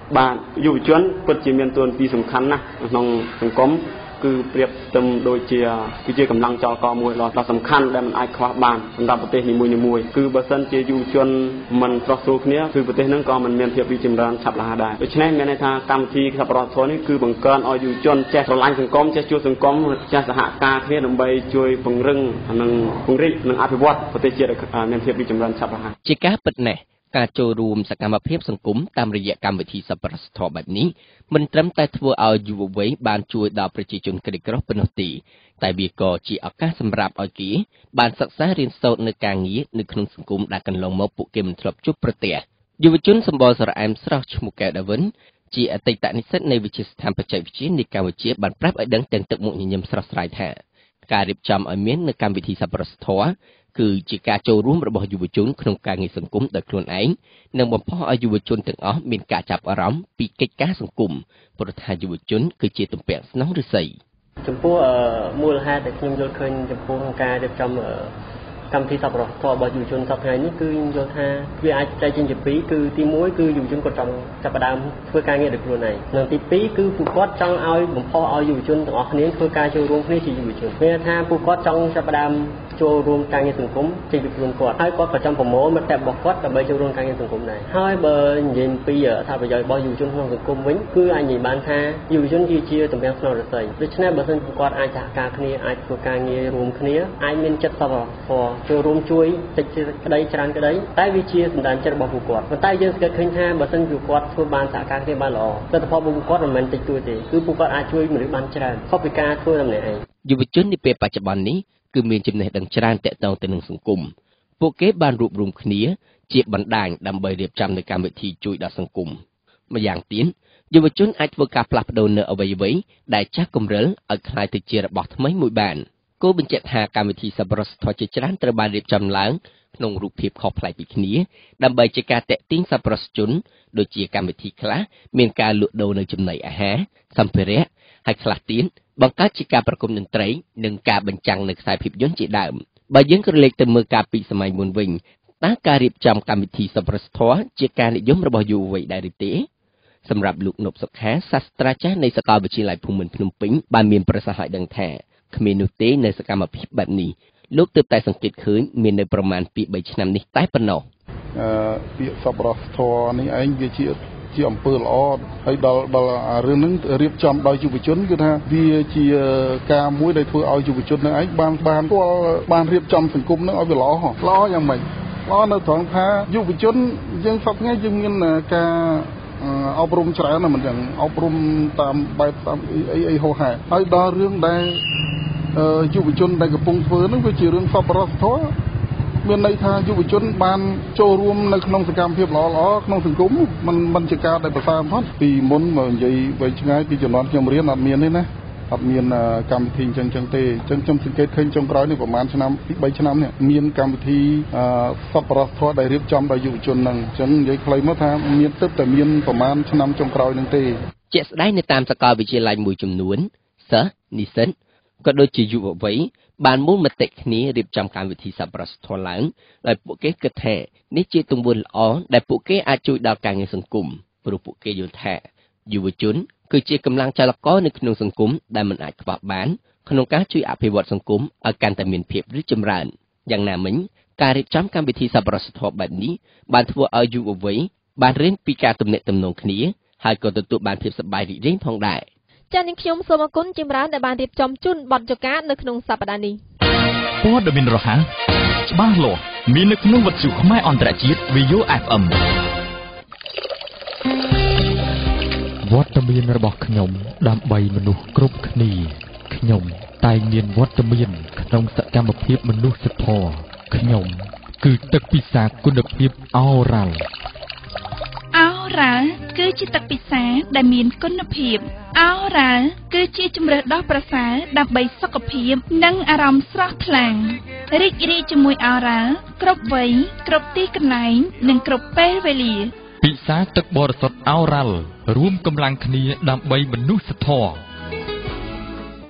បាទយុវជនពិតជាមានតួនាទីសំខាន់ណាស់ក្នុងសង្គមគឺប្រៀបទៅដូចជាគឺជាកម្លាំងចលករមួយដ៏សំខាន់ដែលមិនអាចខ្វះបានសម្រាប់ប្រទេសនីមួយៗគឺបើសិនជាយុវជនមិនស្រស់ស្រួលគ្នាគឺប្រទេសនឹងក៏មិនមានភាពរីកចម្រើនឆាប់រហ័សដែរដូច្នេះមានន័យថាកម្មវិធីសប្បុរសធម៌នេះគឺបង្កើនឲ្យយុវជនចេះស្រឡាញ់សង្គមចេះជួយសង្គមចេះសហការគ្នាដើម្បីជួយពង្រឹងនិងពង្រីកនិងអភិវឌ្ឍប្រទេសជាតិឲ្យមានភាពរីកចម្រើនឆាប់រហ័សជាការពិតណាស់ការចូលរួមសកម្មភាពសង្គមតាមរយៈកម្មវិធីសប្បុរសធម៌បែបនេះមិនត្រឹមតែធ្វើឲ្យយុវវ័យបានជួយដល់ប្រជាជនក្រីក្រប៉ុណ្ណោះទេតែវាក៏ជាឱកាសសម្រាប់ឲ្យគេបានសិក្សារៀនសូត្រនៅការងារនៅក្នុងសង្គមដែលកន្លងមកពួកគេមិនធ្លាប់ជួបប្រទះយុវជនសម្បល់ស្រអែមស្រស់ឈ្មោះកែវដាវិនជាអតីតនិស្សិតនៃវិទ្យាស្ថានបច្ចេកវិទ្យានៃកម្ពុជាបានប្រាប់ឲ្យដឹងទាំងទឹកមុខញញឹមស្រស់ស្រាយថាការរៀបចំឲ្យមាននៅកម្មវិធីសប្បុរសធម៌គឺជាការចូលរួមរបស់យុវជនក្នុងការងារសង្គមដោយខ្លួនឯងនិងបំផុសឲ្យយុវជនទាំងអស់មានការចាប់អារម្មណ៍ពីកិច្ចការសង្គមព្រោះថាយុវជនគឺជាទំពាំងស្នងឫស្សីចំពោះមូលហេតុដែលខ្ញុំយល់ឃើញចំពោះការរៀបចំកម្មវិធីសប្បុរសធម៌របស់យុវជនសប្តាហ៍នេះគឺខ្ញុំយល់ថាវាអាចចែកចេញជាពីរគឺទីមួយគឺយុវជនគាត់ចង់ចាប់ផ្ដើមធ្វើការងារដោយខ្លួនឯងនិងទីពីរគឺពួកគាត់ចង់ឲ្យបំផុសឲ្យយុវជនទាំងអស់គ្នាធ្វើការចូលរួមគ្នាជាយុវជនមានថាពួកគាត់ចង់ចាប់ផ្ដើមចូលរួមការងារសង្គមចេញពីខ្លួនគាត់ហើយគាត់ក៏ចង់ប្រមូលមិត្តភក្តិរបស់គាត់ដើម្បីចូលរួមការងារសង្គមដែរហើយបើនិយាយពីអត្ថប្រយោជន៍របស់យុវជនក្នុងសង្គមវិញគឺអាចនិយាយបានថាយុវជនគឺជាទំពាំងស្នងឫស្សីដូច្នេះបើសិនពួកគាត់អាចសហការគ្នាអាចធ្វើការងាររួមគ្នាអាចមានចិត្តសប្បុរសធម៌ចូលរួមជួយតិចក្តីច្រើនក្តីតែវាជាសម្ដានចិត្តរបស់ពួកគាត់ប៉ុន្តែយើងសង្កេតឃើញថាបើសិនពួកគាត់ធ្វើបានសហការគ្នាបានល្អទិដ្ឋផលរបស់ពួកគាត់មិនមែនតិចតួចទេគឺពួកគាត់អាចជួយមនុស្សបានច្រើនខុសពីការធ្វើតែម្នាក់ឯងយុវជននាពេលបច្ចុប្បន្ននេះគឺមានចំណេះដឹងច្រើនទាក់ទងទៅនឹងសង្គមពួកគេបានរួបរวมគ្នាជាបណ្ដាញដើម្បីរៀបចំនូវកម្មវិធីជួយដល់សង្គមម្យ៉ាងទៀតយុវជនអាចធ្វើការផ្លាស់ប្ដូរនៅអ្វីៗដែលចាស់គំរិលឲ្យក្លាយទៅជារបស់ថ្មីមួយបានគោលបញ្ជាក់ថាកម្មវិធីសប្បុរសធម៌ជាច្រើនត្រូវបានរៀបចំឡើងក្នុងរូបភាពខុសប្លែកពីគ្នាដើម្បីជាការតាក់ទាញសប្បុរសជនដូចជាកម្មវិធីខ្លះមានការលក់ដូរនៅចំណីអាហារសម្ភារៈហើយខ្លះទៀតបង្កើតជាការប្រគំតន្ត្រីនិងការបញ្ចាំងនៅខ្សែភាពយន្តជាដើមបើយើងក្រឡេកទៅមើលការពីសម័យមុនវិញតើការរៀបចំកម្មវិធីសប្បុរសធម៌ជាការនិយមរបស់យុវវ័យដែរឬទេសម្រាប់លោកនប់សុខាសាស្ត្រាចារ្យនៃសាកលវិទ្យាល័យភូមិន្ទភ្នំពេញបានមានប្រសាសន៍ឲ្យដឹងថាគ្មាននោះទេនៅសកម្មភាពបែបនេះលោកទើបតែសង្កេតឃើញមាននៅប្រមាណពីរឆ្នាំនេះតែប៉ុណ្ណោះអឺពាក្យសប្បុរសធម៌នេះឯងវាជាជាអំពើល្អហើយដល់ដល់រឿងហ្នឹងរៀបចំដោយយុវជនគឺថាវាជាការមួយដែលធ្វើឲ្យយុវជននឹងឯងបានបានស្គាល់បានរៀបចំសង្គមនឹងឲ្យវាល្អល្អយ៉ាងម៉េចល្អនៅត្រង់ថាយុវជនយើងសពថ្ងៃយើងមានការអប់រំច្រើនណាស់មិនចឹងអប់រំតាមបែបតាមអីអីហោហែហើយដល់រឿងដែលយុវជនដែលកំពុងធ្វើហ្នឹងវាជារឿងសប្បុរសធម៌មានន័យថាយុវជនបានចូលរួមនៅក្នុងសកម្មភាពល្អៗក្នុងសង្គមมันมันជាការដែលប្រសើរបំផុតពីមុនមកនិយាយវែងឆ្ងាយពីជំនាន់ខ្ញុំរៀនអត់មានទេណាអត់មានកម្មវិធីអញ្ចឹងអញ្ចឹងទេអញ្ចឹងខ្ញុំសង្កេតឃើញចុងក្រោយនេះប្រហែលឆ្នាំពីរឆ្នាំនេះមានកម្មវិធីសប្បុរសធម៌ដែលរៀបចំដោយយុវជនហ្នឹងអញ្ចឹងនិយាយខ្លីមកថាមានទឹកតែមានប្រហែលឆ្នាំចុងក្រោយហ្នឹងទេជាក់ស្ដែងនៅតាមសាកលវិទ្យាល័យមួយចំនួនសិស្សនិស្សិតក៏ដូចជាយុវវ័យបានមូលមតិគ្នារៀបចំកម្មវិធីសប្បុរសធម៌ឡើងដោយពួកគេគិតថានេះជាទង្វើល្អដែលពួកគេអាចជួយដល់ការងារសង្គមព្រោះពួកគេយល់ថាយុវជនគឺជាកម្លាំងចលករនៅក្នុងសង្គមដែលមិនអាចខ្វះបានក្នុងការជួយអភិវឌ្ឍសង្គមឲ្យកាន់តែមានភាពរីកចម្រើនយ៉ាងណាមិញការរៀបចំកម្មវិធីសប្បុរសធម៌បែបនេះបានធ្វើឲ្យយុវវ័យបានរៀនពីការទំនាក់ទំនងគ្នាហើយក៏ទទួលបានភាពសប្បាយរីករាយផងដែរចា៎នាងខ្ញុំសូមអរគុណចម្រើនដែលបានរៀបចំជូនបទចកានៅក្នុងសប្តាហ៍នេះព័ត៌មានរហ័សច្បាស់លាស់មាននៅក្នុងវិទ្យុខ្មែរអន្តរជាតិ វី អូ អេఫ អេមវត្តមានរបស់ខ្ញុំដើម្បីមនុស្សគ្រប់គ្នាខ្ញុំតែងមានវត្តមានក្នុងសកម្មភាពមនុស្សធម៌ខ្ញុំគឺទឹកពិសាគុណភាពអូរ៉ាល់អូរ៉ាល់គឺជាទឹកពិសាដែលមានគុណភាពអូរ៉ាល់គឺជាជម្រើសដ៏ប្រសើរដើម្បីសុខភាពនិងអារម្មណ៍ស្រស់ថ្លារីករាយជាមួយអូរ៉ាល់គ្រប់វ័យគ្រប់ទីកន្លែងនិងគ្រប់ពេលវេលាពិសាទឹកបរិសុទ្ធអូរ៉ាល់រួមកម្លាំងគ្នាដើម្បីមនុស្សធម៌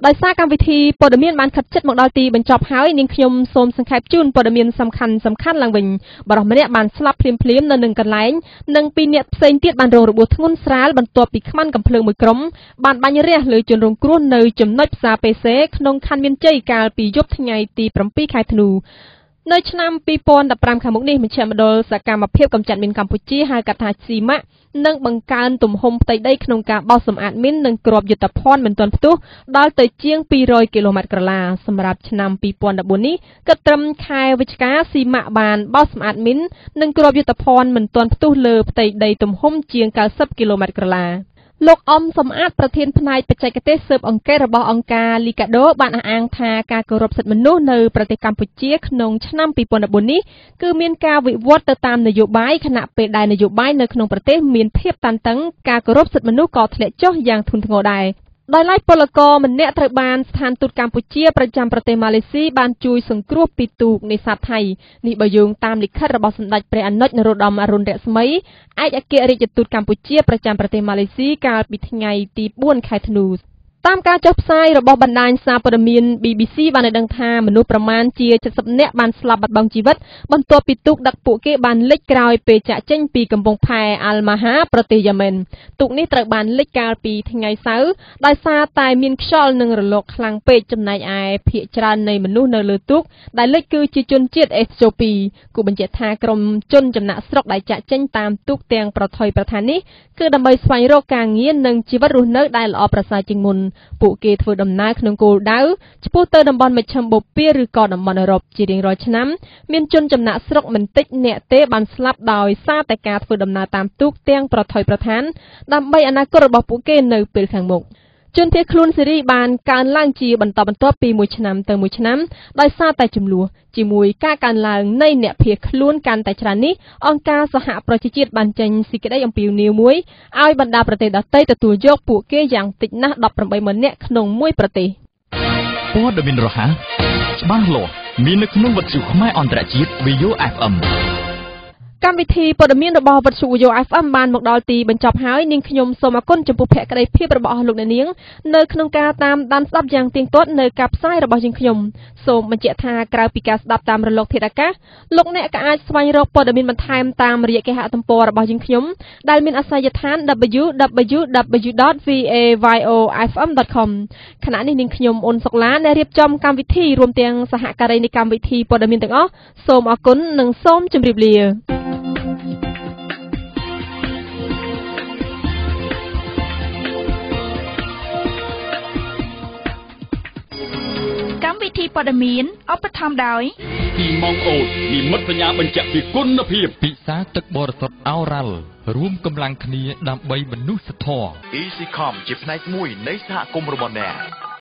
ដោយសារកម្មវិធីព័ត៌មានបានខិតជិតមកដល់ទីបញ្ចប់ហើយនាងខ្ញុំសូមសង្ខេបជូនព័ត៌មានសំខាន់សំខាន់ឡើងវិញបរិសម្នាក់បានស្លាប់ភ្លាមៗនៅនឹងកន្លែងនិងពីរនាក់ផ្សេងទៀតបានរងរបួសធ្ងន់ស្រាលបន្ទាប់ពីខ្មាន់កាំភ្លើងមួយក្រុមបានបាញ់រះលើជនរងគ្រោះនៅចំណុចផ្សារពេសេក្នុងខណ្ឌមានជ័យកាលពីយប់ថ្ងៃទីប្រាំពីរខែធ្នូនៅឆ្នាំពីរពាន់ដប់ប្រាំខាងមុខនេះមជ្ឈមណ្ឌលសកម្មភាពកម្ចាត់មីនកម្ពុជាហៅកាត់ថាស៊ីម៉ាក់នឹងបង្កើនទំហំផ្ទៃដីក្នុងការបោសសម្អាតមីននិងគ្រាប់យុទ្ធភ័ណ្ឌមិនទាន់ផ្ទុះដល់ទៅជាងពីររយគីឡូម៉ែត្រក្រឡាសម្រាប់ឆ្នាំពីរពាន់ដប់បួននេះគិតត្រឹមខែវិច្ឆិកាស៊ីម៉ាក់បានបោសសម្អាតមីននិងគ្រាប់យុទ្ធភ័ណ្ឌមិនទាន់ផ្ទុះលើផ្ទៃដីទំហំជាង៩០គីឡូម៉ែត្រក្រឡាលោកអំសំអាតប្រធានផ្នែកបច្ចេកទេសស៊ើបអង្កេតរបស់អង្គការលីកាដូបានអះអាងថាការគោរពសិទ្ធិមនុស្សនៅប្រទេសកម្ពុជាក្នុងឆ្នាំពីរពាន់ដប់បួននេះគឺមានការវិវត្តទៅតាមនយោបាយខណៈពេលដែលនយោបាយនៅក្នុងប្រទេសមានភាពតានតឹងការគោរពសិទ្ធិមនុស្សក៏ធ្លាក់ចុះយ៉ាងធ្ងន់ធ្ងរដែរដោយឡែកពលករម្នាក់ត្រូវបានស្ថានទូតកម្ពុជាប្រចាំប្រទេសម៉ាឡេស៊ីបានជួយសង្គ្រោះពីទូកនេសាទថៃនេះបើយោងតាមលិខិតរបស់សម្ដេចព្រះអនុជនរោត្តមអរុណរស្មីឯកអគ្គរដ្ឋទូតកម្ពុជាប្រចាំប្រទេសម៉ាឡេស៊ីកាលពីថ្ងៃទីបួនខែធ្នូតាមការចុះផ្សាយរបស់បណ្ដាញសារព័ត៌មាន ប៊ី ប៊ី ស៊ី បានឲ្យដឹងថាមនុស្សប្រមាណជាเจ็ดสิบនាក់បានស្លាប់បាត់បង់ជីវិតបន្ទាប់ពីទូកដឹកពួកគេបានលិចក្រោយពេលចាក់ចេញពីកំពង់ផែអាល់ម៉ាហាប្រទេសយ៉ាម៉ែនទូកនេះត្រូវបានលិចកាលពីថ្ងៃសៅរ៍ដោយសារតែមានខ្យល់និងរលកខ្លាំងពេកចំណែកឯភាគច្រើននៃមនុស្សនៅលើទូកដែលលិចគឺជាជនជាតិអេត្យូពីគូបញ្ជាក់ថាក្រុមជនចំណាក់ស្រុកដែលចាក់ចេញតាមទូកទាំងប្រថុយប្រថាននេះគឺដើម្បីស្វែងរកការងារនិងជីវិតរស់នៅដែលល្អប្រសើរជាងមុនពួកគេធ្វើដំណើរក្នុងគោលដៅឆ្ពោះទៅតំបន់មជ្ឈិមបូព៌ាឬក៏តំបន់អឺរ៉ុបជារៀងរាល់ឆ្នាំមានជនចំណាក់ស្រុកមិនតិចអ្នកទេបានស្លាប់ដោយសារតែការធ្វើដំណើរតាមទូកទាំងប្រថុយប្រថានដើម្បីអនាគតរបស់ពួកគេនៅពេលខាងមុខជនភៀសខ្លួនសេរីបានកើនឡើងជាបន្តបន្ទាប់ពីមួយឆ្នាំទៅមួយឆ្នាំដោយសារតែចំនួនជាមួយការកើនឡើងនៃអ្នកភៀសខ្លួនកាន់តែច្រើននេះអង្គការសហប្រជាជាតិបានចេញសេចក្តីអំពាវនាវមួយឲ្យបណ្ដាប្រទេសដទៃទទួលយកពួកគេយ៉ាងតិចណាស់ដប់ប្រាំបីម៉ឺននាក់ក្នុងមួយប្រទេសព័ត៌មានរហ័សច្បាស់លាស់មាននៅក្នុងវិទ្យុខ្មែរអន្តរជាតិ វី អូ អេហ្វ អេមកម្មវិធីព័ត៌មានរបស់វិទ្យុ វី អូ អេហ្វ អេម បានមកដល់ទីបញ្ចប់ហើយនាងខ្ញុំសូមអរគុណចំពោះភក្ដីភាពរបស់អស់លោកអ្នកនាងនៅក្នុងការតាមដានស្ដាប់យ៉ាងទៀងទាត់នៅការផ្សាយរបស់យើងខ្ញុំសូមបញ្ជាក់ថាក្រៅពីការស្ដាប់តាមរលកធាតុអាកាសលោកអ្នកក៏អាចស្វែងរកព័ត៌មានបន្ថែមតាមរយៈគេហទំព័ររបស់យើងខ្ញុំដែលមានអាសយដ្ឋាន ដប៊្យូ ដប៊្យូ ដប៊្យូ ដត វី អេ វ៉ៃ អូ អេហ្វ អេម ដត ខម ខណៈនេះនាងខ្ញុំអ៊ុនសុកឡាអ្នករៀបចំកម្មវិធីរួមទាំងសហការីនៃកម្មវិធីព័ត៌មានទាំងអស់សូមអរគុណនិងសូមជម្រាបលាកម្មវិធីព័ត៌មានឧបត្ថម្ភដោយពីម៉ងអូតនិមិត្តសញ្ញាបញ្ជាក់ពីគុណភាពពិសាទឹកបរិសុទ្ធអូរ៉ាល់រួមកម្លាំងគ្នាដើម្បីមនុស្សធម៌ Easycom ជាផ្នែកមួយនៃសហគមន៍របស់អ្នក